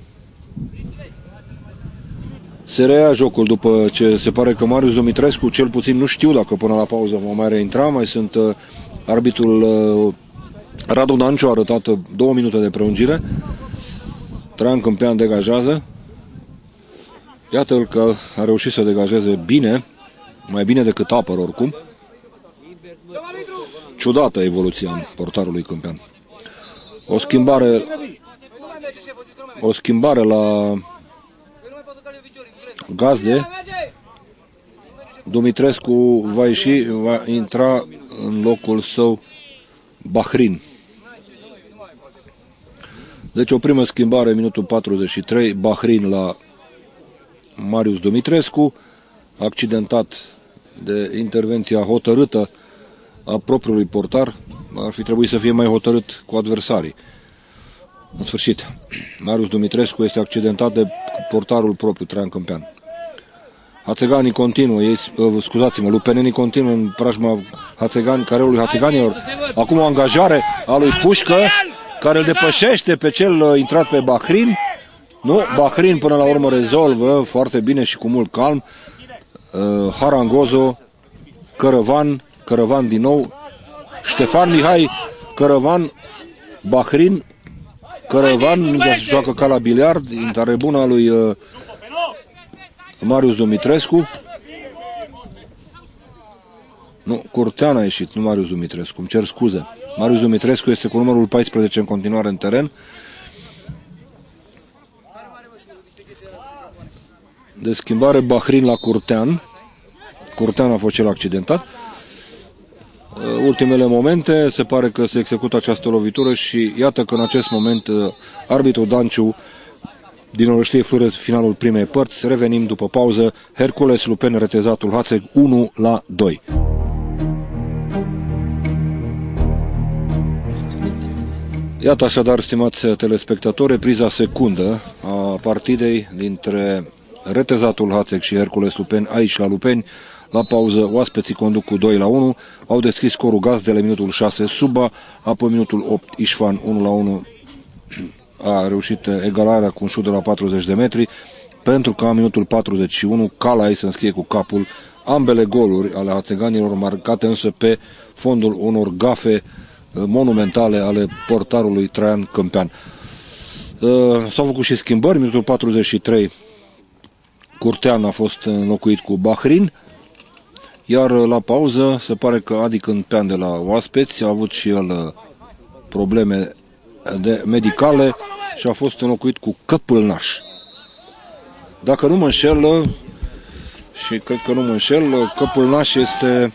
Se reia jocul după ce se pare că Marius Dumitrescu, cel puțin nu știu dacă până la pauză va mai reintra, mai sunt uh, arbitrul uh, Radu Danciu a arătat uh, două minute de prelungire. Traian Câmpean degajează. Iată-l că a reușit să degajeze bine, mai bine decât apăr oricum. Ciudată evoluția portarului Câmpean. O schimbare o schimbare la gazde. Dumitrescu va ieși, va intra în locul său Bahrin. Deci o primă schimbare, minutul patruzeci și trei, Bahrin la Marius Dumitrescu, accidentat de intervenția hotărâtă a propriului portar. Ar fi trebuit să fie mai hotărât cu adversarii. În sfârșit, Marius Dumitrescu este accidentat de portarul propriu, Traian Câmpean. Hațeganii continuă, ei, scuzați-mă, lupenenii continuă în preajma Hațegani, careului Hațeganilor. Acum o angajare a lui Pușcă, care îl depășește pe cel intrat pe Bahrin. Nu, Bahrin până la urmă rezolvă foarte bine și cu mult calm. Uh, Harangozo, Cărăvan, Cărăvan din nou, Ștefan Mihai, Cărăvan, Bahrin, Cărăvan, mingea se joacă ca la biliard, intrare bună a lui uh, Marius Dumitrescu. Nu, Curtean a ieșit, nu Marius Dumitrescu, îmi cer scuze. Marius Dumitrescu este cu numărul paisprezece în continuare în teren. De schimbare Bahrin la Curtean. Curtean a fost cel accidentat. Ultimele momente, se pare că se execută această lovitură și iată că în acest moment arbitrul Danciu din Orăștie fără finalul primei părți. Revenim după pauză. Hercules Lupen, retezatul Hațeg, unu la doi. Iată așadar, stimați telespectatori, repriza secundă a partidei dintre retezatul Hațeg și Hercules Lupen aici la Lupeni. La pauză, oaspeții conduc cu doi la unu, au deschis scorul gazdele minutul șase Suba, apoi minutul opt Ișfan unu la unu a reușit egalarea cu un șut de la patruzeci de metri, pentru că în minutul patruzeci și unu Calai se înscrie cu capul. Ambele goluri ale hațeganilor marcate însă pe fondul unor gafe monumentale ale portarului Traian Câmpean. S-au făcut și schimbări, minutul patruzeci și trei Curtean a fost înlocuit cu Bahrin, iar la pauză se pare că Adi Câmpean de la oaspeți a avut și el probleme de medicale și a fost înlocuit cu Căpâlnaș. Dacă nu mă înșel, și cred că nu mă înșel, Căpâlnaș este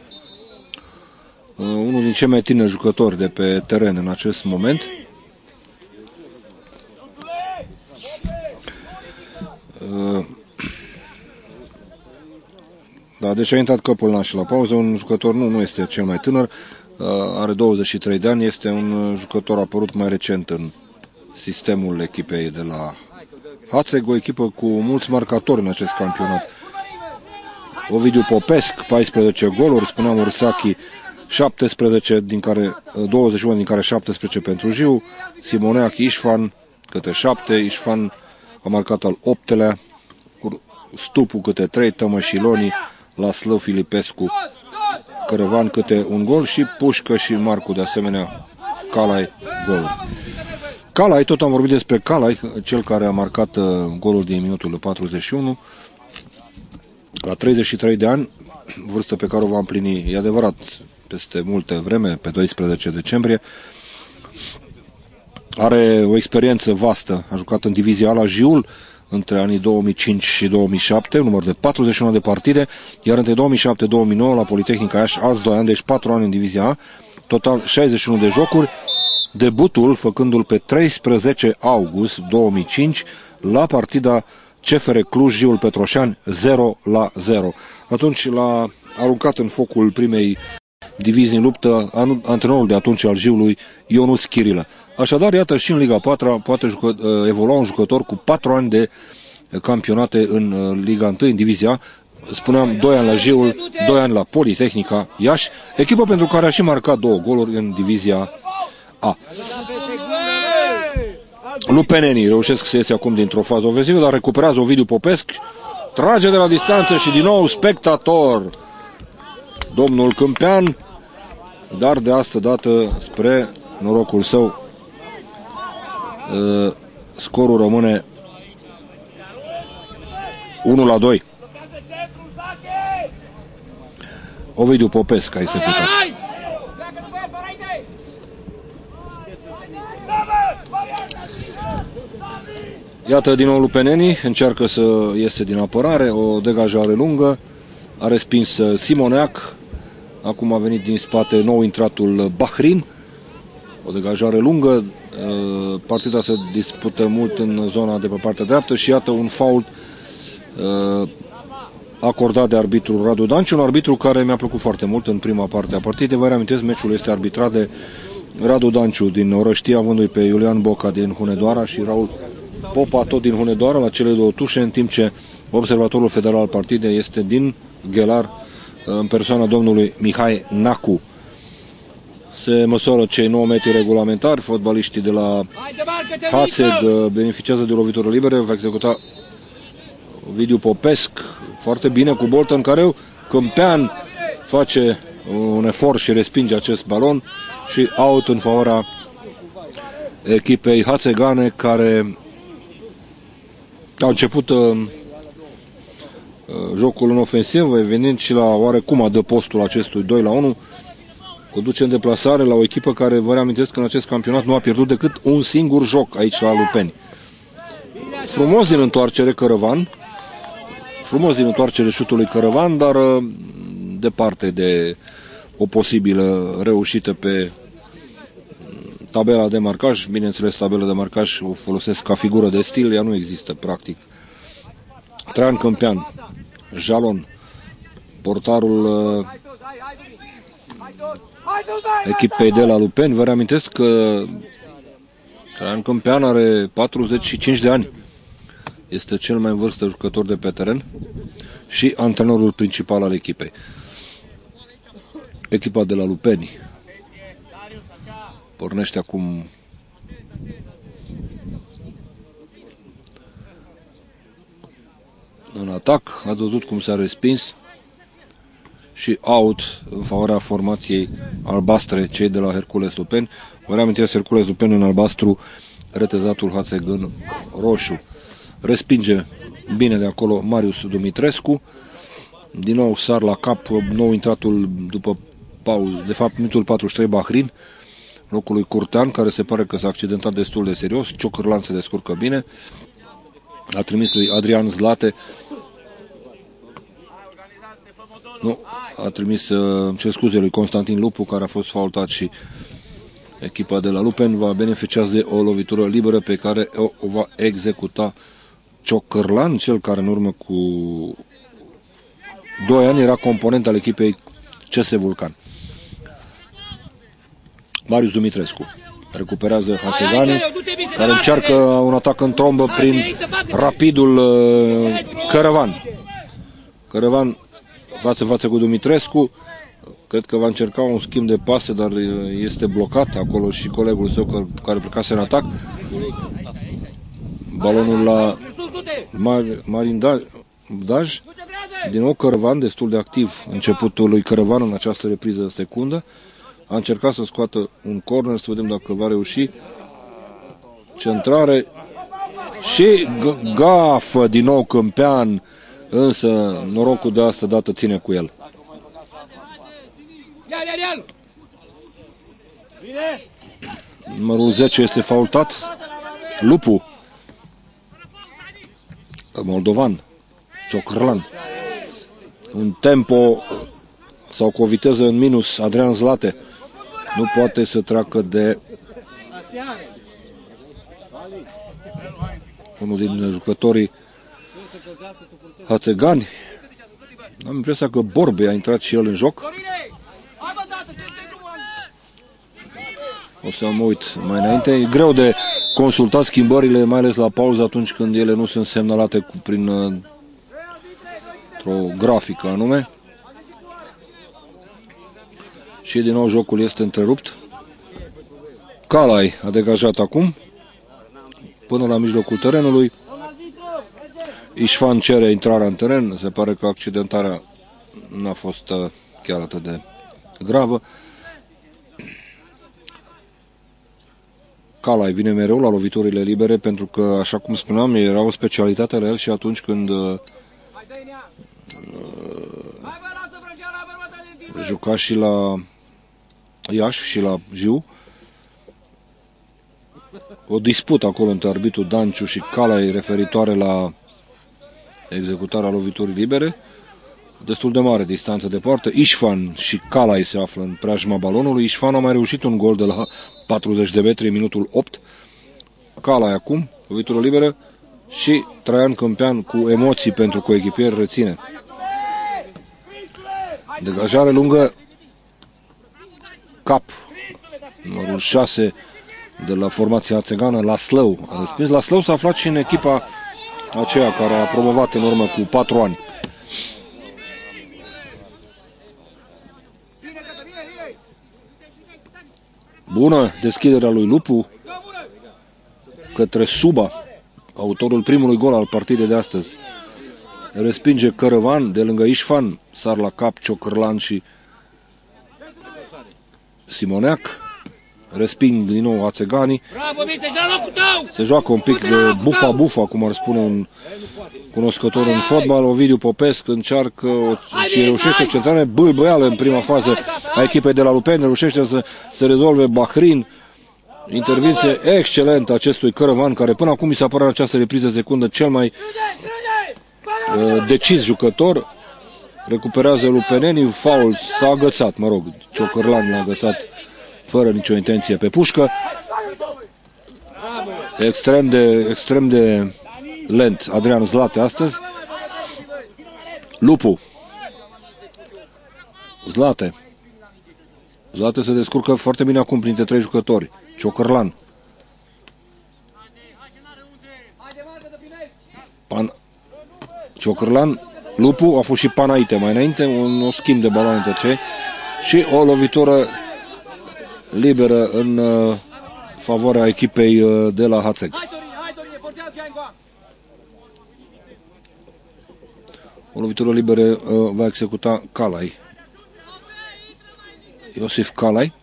unul din cei mai tineri jucători de pe teren în acest moment. Da, deci a intrat Căpâlnaș la pauză, un jucător nu, nu este cel mai tânăr, are douăzeci și trei de ani, este un jucător apărut mai recent în sistemul echipei de la Hațeg, o echipă cu mulți marcatori în acest campionat. Ovidiu Popesc, paisprezece goluri, spuneam Ursachi, șaptesprezece, din care, douăzeci și unu din care șaptesprezece pentru Jiu, Simoneac, Ișfan, câte șapte, Ișfan a marcat al optelea, Stupu câte trei, Tămășiloni, Laslău Filipescu, Cărăvan câte un gol și Pușcă și Marcu de asemenea, Calai goluri. Calai, tot am vorbit despre Calai, cel care a marcat golul din minutul patruzeci și unu, la treizeci și trei de ani, vârstă pe care o va împlini, e adevărat, peste multe vreme, pe doisprezece decembrie. Are o experiență vastă, a jucat în divizia A la Jiul între anii două mii cinci și două mii șapte, un număr de patruzeci și unu de partide, iar între două mii șapte două mii nouă la Politehnica Iași, alți doi ani, deci patru ani în divizia A, total șaizeci și unu de jocuri, debutul făcându-l pe treisprezece august două mii cinci la partida C F R Cluj Jiul Petroșani zero la zero. Atunci l-a aruncat în focul primei divizii în luptă antrenorul de atunci al Jiului, Ionuț Chirilă. Așadar, iată, și în Liga patru poate jucă, evolua un jucător cu patru ani de campionate în Liga unu, în divizia A. Spuneam, doi ani la Jiul, doi ani la Politehnica Iași, echipă pentru care a și marcat două goluri în divizia A. Lupenenii reușesc să iese acum dintr-o fază ofensivă, dar recuperează Ovidiu Popesc, trage de la distanță și din nou spectator domnul Câmpean, dar de asta dată, spre norocul său, scorul rămâne unu la doi. Ovidiu Popesc a executat. Iată din nou lupenenii, încearcă să iese din apărare, o degajare lungă, a respins Simoneac, acum a venit din spate nou intratul Bahrin, o degajare lungă, partida se dispută mult în zona de pe partea dreaptă și iată un fault acordat de arbitrul Radu Danciu, un arbitru care mi-a plăcut foarte mult în prima parte a partidei. Vă reamintesc, meciul este arbitrat de Radu Danciu din Orăștie, avându-i pe Iulian Boca din Hunedoara și Raul Popa tot din Hunedoara la cele două tușe, în timp ce observatorul federal al partidei este din Ghelar, în persoana domnului Mihai Nacu. Se măsoară cei nouă metri regulamentari, fotbaliștii de la Hațeg beneficiază de lovitură liberă, va executa Ovidiu Popesc foarte bine cu Bolton Careu. Câmpean face un efort și respinge acest balon și out în favoarea echipei hațegane, care au început uh, jocul în ofensivă, venind și la oarecum adăpostul acestui doi la unu. Conduce în deplasare la o echipă care, vă reamintesc, că în acest campionat nu a pierdut decât un singur joc aici la Lupeni. Frumos din întoarcere Cărăvan, frumos din întoarcere șutul lui Cărăvan, dar departe de o posibilă reușită pe tabela de marcaj. Bineînțeles, tabela de marcaj o folosesc ca figură de stil, ea nu există practic. Traian Câmpean, jalon, portarul uh, echipei de la Lupeni. Vă reamintesc că Traian Câmpean are patruzeci și cinci de ani. Este cel mai în vârstă jucător de pe teren și antrenorul principal al echipei. Echipa de la Lupeni pornește acum în atac. Ați văzut cum s-a respins și out în favoarea formației albastre, cei de la Hercules Lupeni. Vă reamintesc, Hercules Lupeni în albastru, retezatul Hațeg în roșu. Respinge bine de acolo Marius Dumitrescu. Din nou sar la cap, nou intratul după pauză, de fapt minutul patruzeci și trei, Bahrin, locul lui Curtean, care se pare că s-a accidentat destul de serios. Ciocârlan se descurcă bine. A trimis lui Adrian Zlate. Nu, a trimis, uh, ce scuze, lui Constantin Lupu, care a fost faultat și echipa de la Lupeni va beneficia de o lovitură liberă pe care o, o va executa Ciocârlan, cel care în urmă cu doi ani era component al echipei C S Vulcan. Marius Dumitrescu recuperează Hațeganii, care încearcă un atac în trombă prin rapidul uh, Cărăvan. Cărăvan față-față cu Dumitrescu. Cred că va încerca un schimb de pase, dar este blocat acolo și colegul său care plecase în atac. Balonul la Mar Marin Daj. Din nou Cărăvan, destul de activ începutul lui Cărăvan în această repriză secundă. A încercat să scoată un corner, să vedem dacă va reuși. Centrare și gafă din nou Câmpean, însă norocul de asta dată ține cu el. Numărul zece este faultat. Lupu, moldovan, Ciocârlan. Un tempo sau cu o viteză în minus, Adrian Zlate nu poate să treacă de unul din jucătorii hațegani. Am impresia că Borbe a intrat și el în joc. O să mă uit mai înainte. E greu de consultat schimbările, mai ales la pauză, atunci când ele nu sunt semnalate cu, prin o grafică anume. Și din nou jocul este întrerupt. Calai a degajat acum până la mijlocul terenului. Ișfan cere intrarea în teren. Se pare că accidentarea n-a fost chiar atât de gravă. Calai vine mereu la loviturile libere, pentru că, așa cum spuneam, era o specialitate la el și atunci când uh, juca și la Iași și la Jiu. O dispută acolo între arbitru Danciu și Calai referitoare la executarea loviturii libere. Destul de mare distanță de poartă. Ișfan și Calai se află în preajma balonului. Ișfan a mai reușit un gol de la patruzeci de metri, minutul opt. Calai acum, lovitură liberă și Traian Câmpean cu emoții pentru coechipier reține. Degajare lungă, cap numărul șase de la formația hațegană, Laslău. A respins. Laslău s-a aflat și în echipa aceea care a promovat în urmă cu patru ani. Bună deschiderea lui Lupu către Suba, autorul primului gol al partidei de astăzi. Respinge Cărăvan, de lângă Ișfan sar la cap Ciocârlan și Simoneac. Resping din nou hațeganii. Se joacă un pic de bufa-bufa, cum ar spune un cunoscător în fotbal. Ovidiu Popescu încearcă o, și reușește o centrare bâlbăială în prima fază a echipei de la Lupeni. Reușește să se rezolve Bahrin. Intervenție excelentă acestui Cărăvan, care până acum mi s-a părut în această repriză secundă cel mai uh, decis jucător. Recuperează lupenenii, faul, s-a agățat, mă rog, Ciocârlan l-a agățat fără nicio intenție pe pușcă. Extrem de, extrem de lent Adrian Zlate astăzi. Lupu. Zlate. Zlate se descurcă foarte bine acum printre trei jucători. Ciocârlan. Pan... Ciocârlan. Lupu, a fost și Panaite mai înainte, un, un schimb de balon între cei și o lovitură liberă în uh, favoarea echipei uh, de la Hațeg. O lovitură liberă uh, va executa Calai. Iosif Calai.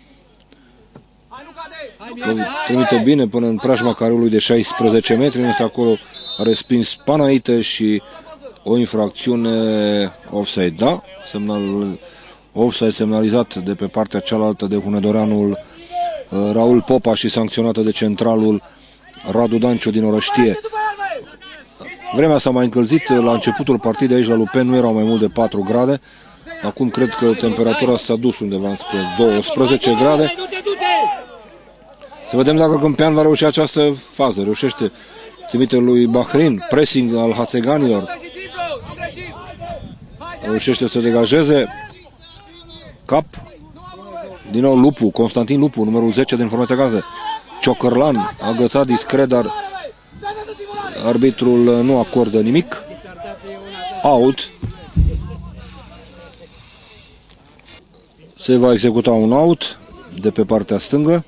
Trimite bine până în preajma careului de șaisprezece metri, însă acolo a respins Panaite și o infracțiune offside, da? Semnal, offside semnalizat de pe partea cealaltă de hunedoreanul uh, Raul Popa și sancționată de centralul Radu Danciu din Orăștie. Vremea s-a mai încălzit la începutul partidei aici la Lupeni, nu erau mai mult de patru grade. Acum cred că temperatura s-a dus undeva spre douăsprezece grade. Să vedem dacă Câmpean va reuși această fază. Reușește, trimite lui Bahrin, pressing al hațeganilor. Reușește să degajeze. Cap. Din nou Lupu, Constantin Lupu, numărul zece din formația gază. Ciocârlan a agățat discret, dar arbitrul nu acordă nimic. Out. Se va executa un out de pe partea stângă.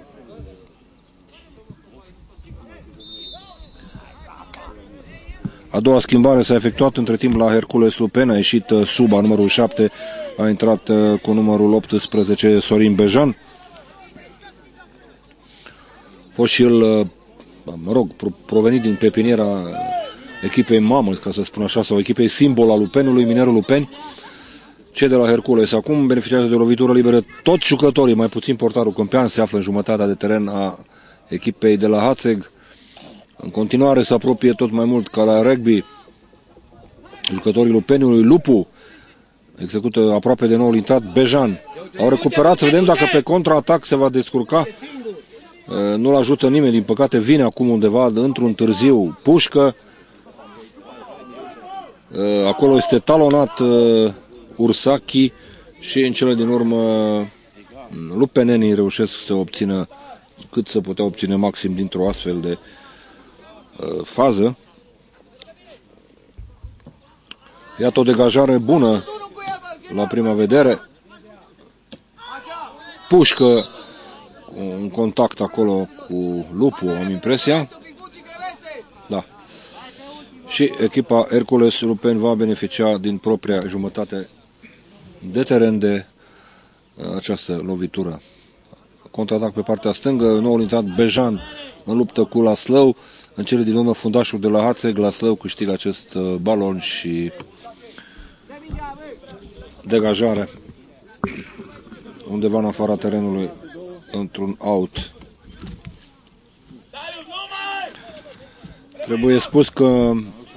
A doua schimbare s-a efectuat între timp la Hercules Lupeni, a ieșit Suba, numărul șapte, a intrat cu numărul optsprezece Sorin Bejan. A fost și el, mă rog, provenit din pepiniera echipei mamă, ca să spun așa, sau echipei simbol a Lupenului, Minerul Lupeni. Cei de la Hercules acum beneficiază de o lovitură liberă. Toți jucătorii, mai puțin portarul Câmpean, se află în jumătatea de teren a echipei de la Hațeg. În continuare se apropie tot mai mult ca la rugby jucătorii Lupeniului. Lupu execută aproape de nou intrat Bejan. Au recuperat, să vedem dacă pe contraatac se va descurca. Nu-l ajută nimeni, din păcate vine acum undeva într-un târziu Pușcă. Acolo este talonat Ursachi și în cele din urmă lupenenii reușesc să obțină cât să putea obține maxim dintr-o astfel de fază. Iată o degajare bună la prima vedere. Pușcă un contact acolo cu Lupu, am impresia. Da. Și echipa Hercules Lupeni va beneficia din propria jumătate de teren de această lovitură. Contraatac pe partea stângă, noul intrat Bejan în luptă cu Laslău. În cele din urmă fundașul de la Hațeg, Laslău câștigă acest balon și degajare undeva în afara terenului într-un out. Trebuie spus că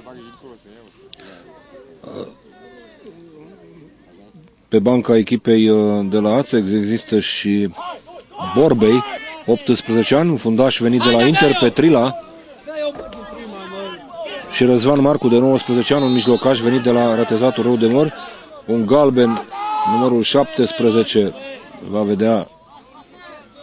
pe banca echipei de la Hațeg există și Borbei, optsprezece ani, un fundaș venit de la Inter Petrila, și Răzvan Marcu, de nouăsprezece ani, un mijlocaș venit de la Retezatul Rău de Mori. Un galben, numărul șaptesprezece, va vedea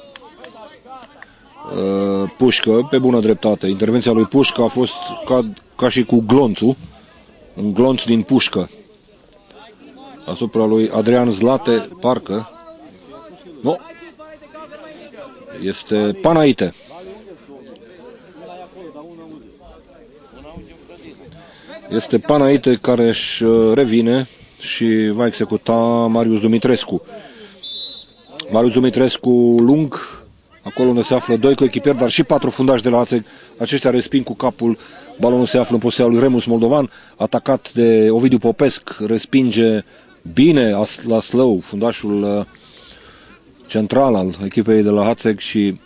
Pușcă, pe bună dreptate. Intervenția lui Pușcă a fost ca, ca și cu glonțul, un glonț din pușcă asupra lui Adrian Zlate, parcă. Nu. Este Panaite. Este Panaite care își revine și va executa Marius Dumitrescu. Marius Dumitrescu lung, acolo unde se află doi coechipieri, dar și patru fundași de la Hațeg. Aceștia resping cu capul. Balonul se află în posesia lui Remus Moldovan, atacat de Ovidiu Popesc, respinge bine la slău fundașul central al echipei de la Hațeg și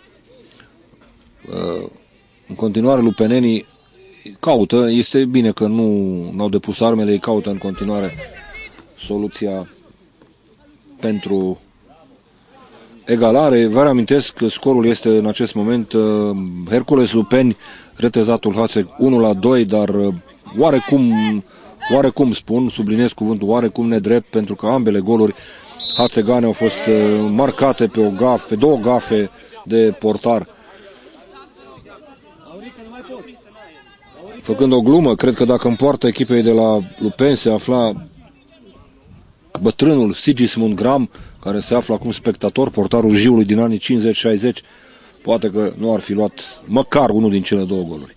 în continuare lupenenii caută. Este bine că nu au depus armele, ei caută în continuare soluția pentru egalare. Vă reamintesc că scorul este în acest moment Hercules Lupeni, retezatul Hațeg unu la doi, dar oarecum, oarecum spun, subliniez cuvântul oarecum nedrept, pentru că ambele goluri hațegane au fost marcate pe o gaf, pe două gafe de portar. Făcând o glumă, cred că dacă în poarta echipei de la Lupeni se afla bătrânul Sigismund Gram, care se află acum spectator, portarul Jiului din anii cincizeci șaizeci, poate că nu ar fi luat măcar unul din cele două goluri.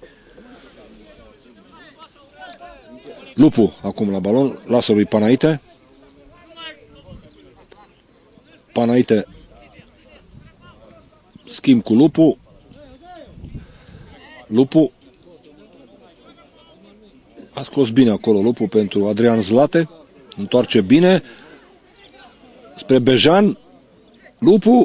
Lupu acum la balon, lasă lui Panaite. Panaite schimb cu Lupu. Lupu a scos bine acolo Lupu pentru Adrian Zlate. Întoarce bine spre Bejan. Lupu.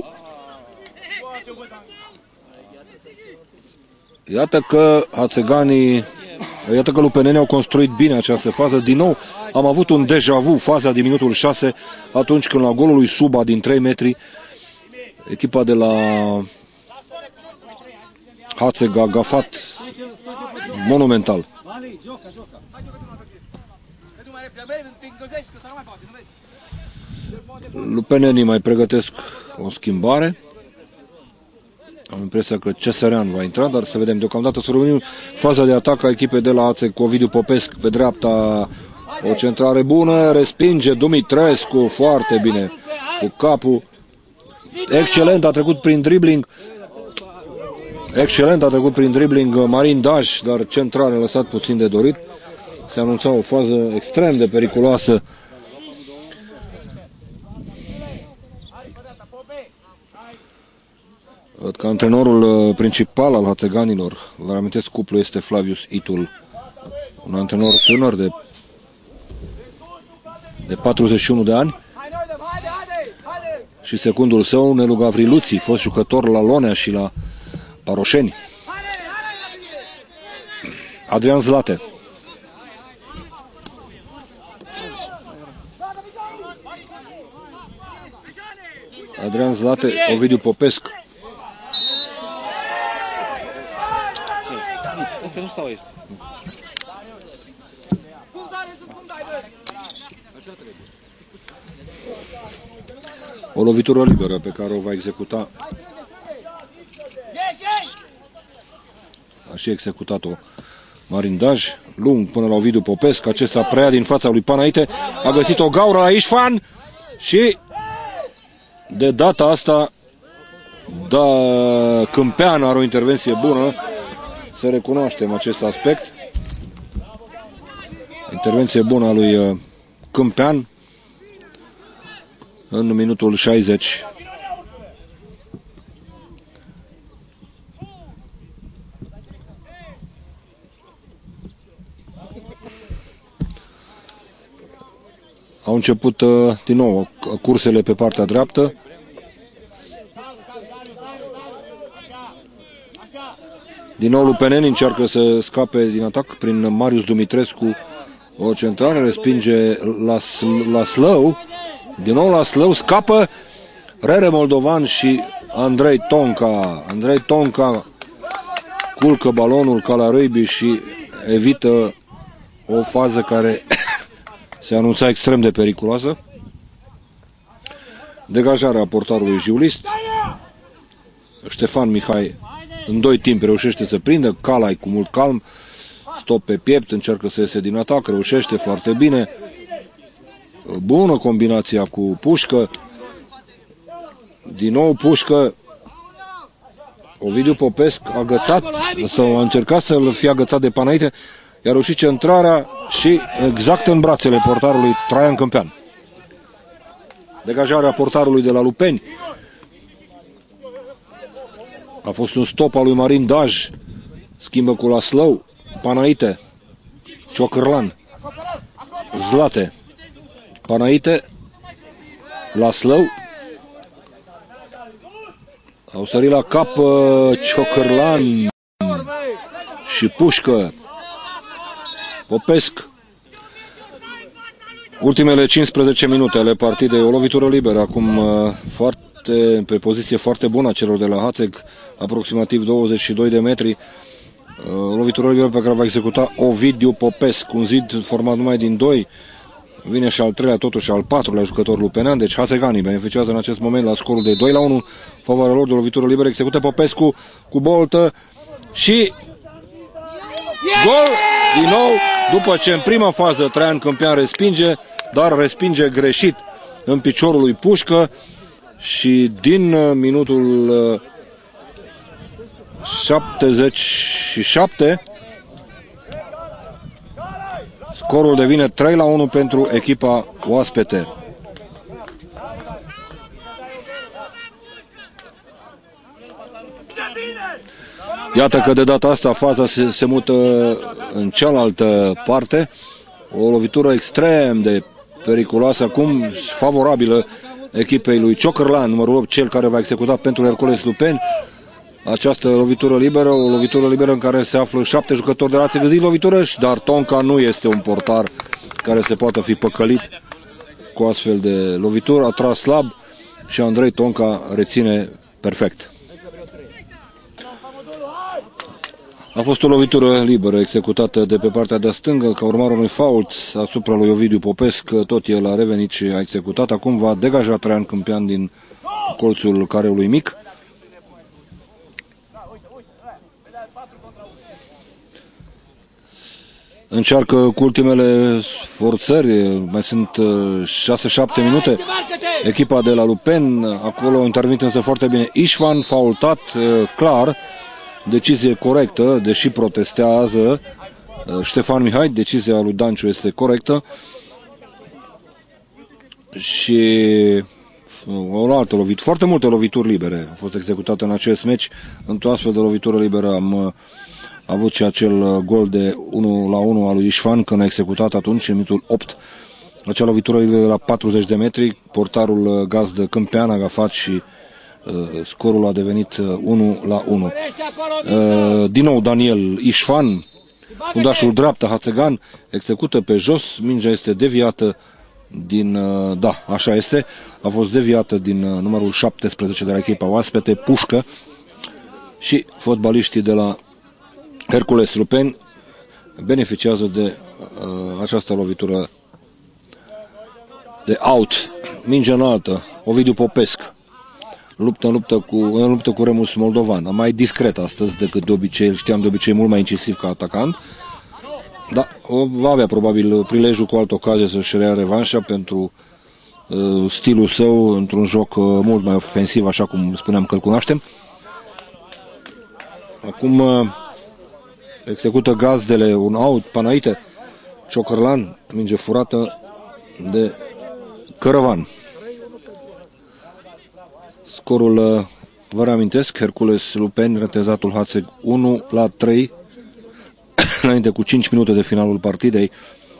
Iată că hațeganii, iată că lupenenii au construit bine această fază. Din nou am avut un deja vu, faza din minutul șase, atunci când la golul lui Suba din trei metri, echipa de la Hațeg a gafat monumental. Lupenenii mai pregătesc o schimbare. Am impresia că Cesarean va intra, dar să vedem deocamdată. Să rămânim faza de atac a echipei de la Hațeg cu Ovidiu Popesc pe dreapta. O centrare bună, respinge Dumitrescu foarte bine cu capul. Excelent, a trecut prin dribbling. Excelent, a trecut prin dribbling Marin Daj, dar centrare a lăsat puțin de dorit. Se anunța o fază extrem de periculoasă. Văd că antrenorul principal al hațeganilor, vă reamintesc, cuplul este Flavius Itul, un antrenor tânăr de, de patruzeci și unu de ani, și secundul său, Nelu Gavriluții, fost jucător la Lonea și la Paroșeni. Adrian Zlate. Adrian Zlate, Ovidiu Popesc. Că nu stau este. O lovitură liberă pe care o va executa. A și executat-o Marin Daj, lung până la Ovidiu Popesc. Acesta preia din fața lui Panaite. A găsit o gaură la Ișfan și de data asta da, Câmpean are o intervenție bună. Să recunoaștem acest aspect. Intervenție bună a lui Câmpean în minutul șaizeci. Au început din nou cursele pe partea dreaptă. Din nou lupeneni încearcă să scape din atac prin Marius Dumitrescu. O centrare, respinge la, la slău. Din nou la slău, scapă Rere Moldovan și Andrei Tonca. Andrei Tonca culcă balonul ca la rugby și evită o fază care se anunța extrem de periculoasă. Degajarea portarului Jiulist. Ștefan Mihai în doi timp reușește să prindă, Calai cu mult calm, stop pe piept, încearcă să iese din atac, reușește foarte bine. Bună combinația cu Pușcă. Din nou Pușcă. Ovidiu Popesc agățat, sau a încercat să-l fie agățat de Panaite, i-a reușit centrarea și exact în brațele portarului Traian Câmpean. Degajarea portarului de la Lupeni. A fost un stop al lui Marin Daj. Schimbă cu Laslău. Panaite. Ciocârlan. Zlate. Panaite. Laslău. Au sărit la cap uh, Ciocârlan și Pușcă. Popesc. Ultimele cincisprezece minute ale partidei, o lovitură liberă, acum uh, foarte, pe poziție foarte bună a celor de la Hațeg, aproximativ douăzeci și doi de metri. Uh, o lovitură liberă pe care va executa Ovidiu Popesc, un zid format numai din doi. Vine și al treilea, totuși al patrulea jucător lupenean, deci Hațeganii beneficiază în acest moment la scorul de doi la unu, favoarea lor de lovitură liberă, execută Popescu cu boltă și gol din nou, după ce în prima fază Traian Câmpean respinge, dar respinge greșit în piciorul lui Pușcă și din minutul șaptezeci și șapte scorul devine trei la unu pentru echipa oaspete. Iată că de data asta faza se, se mută în cealaltă parte. O lovitură extrem de periculoasă, acum favorabilă echipei lui Ciocârlan, numărul opt, cel care va executa pentru Hercules Lupeni această lovitură liberă, o lovitură liberă în care se află șapte jucători de la Țegăzi, lovitură, dar Tonca nu este un portar care se poate fi păcălit cu astfel de lovitură. A tras slab și Andrei Tonca reține perfect. A fost o lovitură liberă executată de pe partea de stângă, ca urmare unui fault asupra lui Ovidiu Popesc, tot el a revenit și a executat. Acum va degaja Traian Câmpean din colțul careului mic. Încearcă cu ultimele forțări, mai sunt șase șapte minute. Echipa de la Lupen, acolo intervine însă foarte bine Ișvan, faultat clar, decizie corectă, deși protestează Ștefan Mihai, decizia lui Danciu este corectă. Și o altă lovitură, foarte multe lovituri libere au fost executate în acest meci. Într-o astfel de lovitură liberă am a avut și acel gol de unu la unu al lui Ișvan, când a executat atunci, în minutul opt, acea lovitură la patruzeci de metri, portarul gazdă Câmpean a gafat și uh, scorul a devenit unu la unu. Uh, din nou Daniel Ișvan, fundașul dreaptă Hațegan, execută pe jos, mingea este deviată din, uh, da, așa este, a fost deviată din uh, numărul șaptesprezece de la echipa oaspete, Pușcă, și fotbaliștii de la Hercules Lupeni beneficiază de uh, această lovitură de out. Minge înaltă, Ovidiu Popesc. Luptă în luptă cu, în luptă cu Remus Moldovan. Mai discret astăzi decât de obicei. Știam de obicei mult mai incisiv ca atacant. Dar va avea probabil prilejul cu altă ocazie să-și rea revanșa pentru uh, stilul său într-un joc uh, mult mai ofensiv, așa cum spuneam că îl cunoaștem. Acum uh, execută gazdele un out, Panaite, Ciocârlan, minge furată de Cărăvan. Scorul, vă reamintesc, Hercules Lupeni, retezatul Hațeg unu la trei, înainte cu cinci minute de finalul partidei.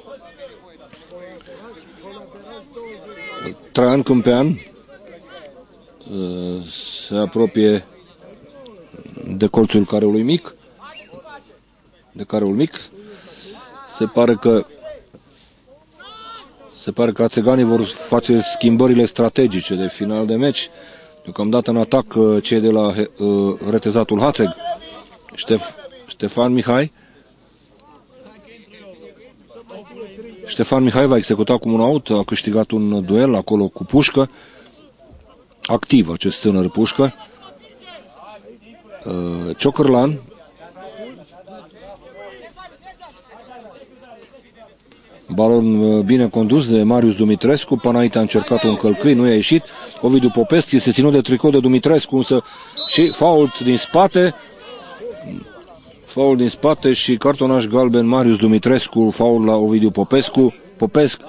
Traian Câmpean se apropie de colțul careului mic. De careul mic. Se pare că se pare că Hațeganii vor face schimbările strategice de final de meci. Deocamdată în atac cei de la uh, retezatul Hațeg. Ștef, Ștefan Mihai. Ștefan Mihai va executa cu un out, a câștigat un duel acolo cu Pușcă. Activ acest tânăr Pușcă. uh, Ciocârlan. Balon bine condus de Marius Dumitrescu, Panaite a încercat un călcâi, nu i-a ieșit. Ovidiu Popescu este ținut de tricou de Dumitrescu, însă și fault din spate. Fault din spate și cartonaș galben Marius Dumitrescu, fault la Ovidiu Popescu. Popesc.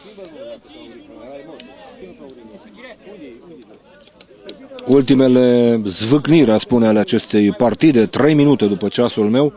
Ultimele zvâcniri, a spune, ale acestei partide, trei minute după ceasul meu.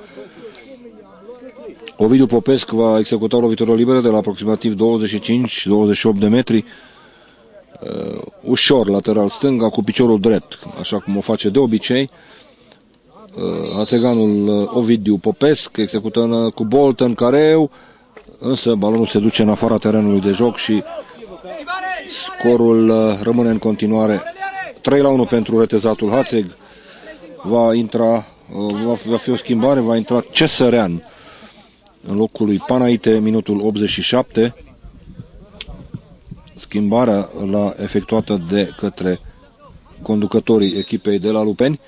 Ovidiu Popescu va executa o lovitură liberă de la aproximativ douăzeci și cinci douăzeci și opt de metri. Uh, ușor, lateral stânga, cu piciorul drept, așa cum o face de obicei. Uh, Hațeganul uh, Ovidiu Popescu execută uh, cu Bolton careu, însă balonul se duce în afara terenului de joc și scorul uh, rămâne în continuare trei la unu pentru retezatul Hațeg. Va intra, uh, va, va fi o schimbare, va intra Cesărean în locul lui Panaite, minutul optzeci și șapte. Schimbarea la efectuată de către conducătorii echipei de la Lupeni.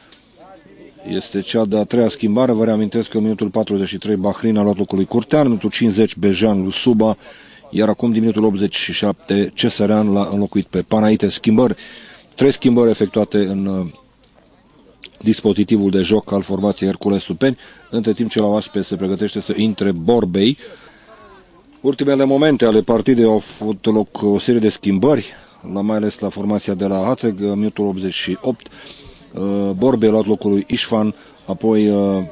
Este cea de-a treia schimbare. Vă reamintesc că în minutul patruzeci și trei Bahrin a luat locul lui Curtean, minutul cincizeci Bejan lui Suba, iar acum din minutul optzeci și șapte Cesărean l-a înlocuit pe Panaite. Schimbări, trei schimbări efectuate în dispozitivul de joc al formației Hercules Lupeni, între timp ce la oaspeți se pregătește să intre Borbei. Ultimele momente ale partidei au avut loc o serie de schimbări, la, mai ales la formația de la Hațeg, minutul optzeci și opt. Borbei a luat locul lui Ișvan, apoi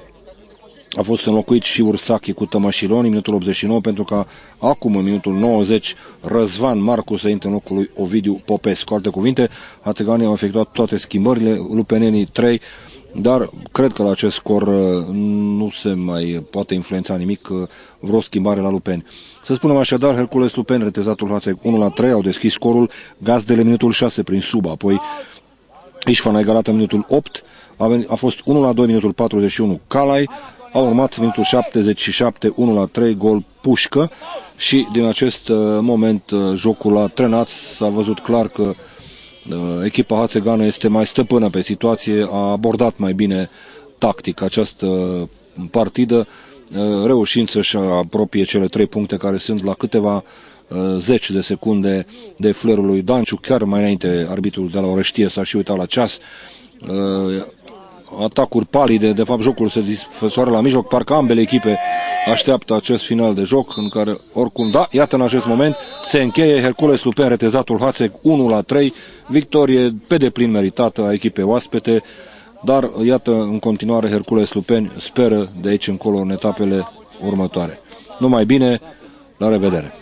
a fost înlocuit și Ursache cu Tămășiloni, minutul optzeci și nouă, pentru că acum, în minutul nouăzeci, Răzvan Marcu să intre în locul lui Ovidiu Popescu. Cu alte cuvinte, hațeganii au efectuat toate schimbările, lupenenii trei, dar cred că la acest scor nu se mai poate influența nimic, vreo schimbare la Lupeni. Să spunem așadar, Hercules Lupeni, retezatul Hațeg unu la trei, au deschis scorul, gazdele minutul șase prin Suba, apoi Ișvan a egalat în minutul opt, a, venit, a fost unu la doi, minutul patruzeci și unu Calai, a urmat minutul șaptezeci și șapte, unu la trei, gol Pușcă și din acest uh, moment uh, jocul a trenat, s-a văzut clar că uh, echipa hațegană este mai stăpână pe situație, a abordat mai bine tactic această uh, partidă, uh, reușind să-și apropie cele trei puncte care sunt la câteva uh, zeci de secunde de flerul lui Danciu, chiar mai înainte arbitrul de la Orăștie s-a și uitat la ceas. Uh, atacuri palide, de fapt jocul se desfășoară la mijloc, parcă ambele echipe așteaptă acest final de joc în care oricum, da, iată în acest moment se încheie Hercules Lupeni, retezatul Hațeg unu la trei, victorie pe deplin meritată a echipei oaspete, dar iată în continuare Hercules Lupeni speră de aici încolo în etapele următoare. Numai bine, la revedere!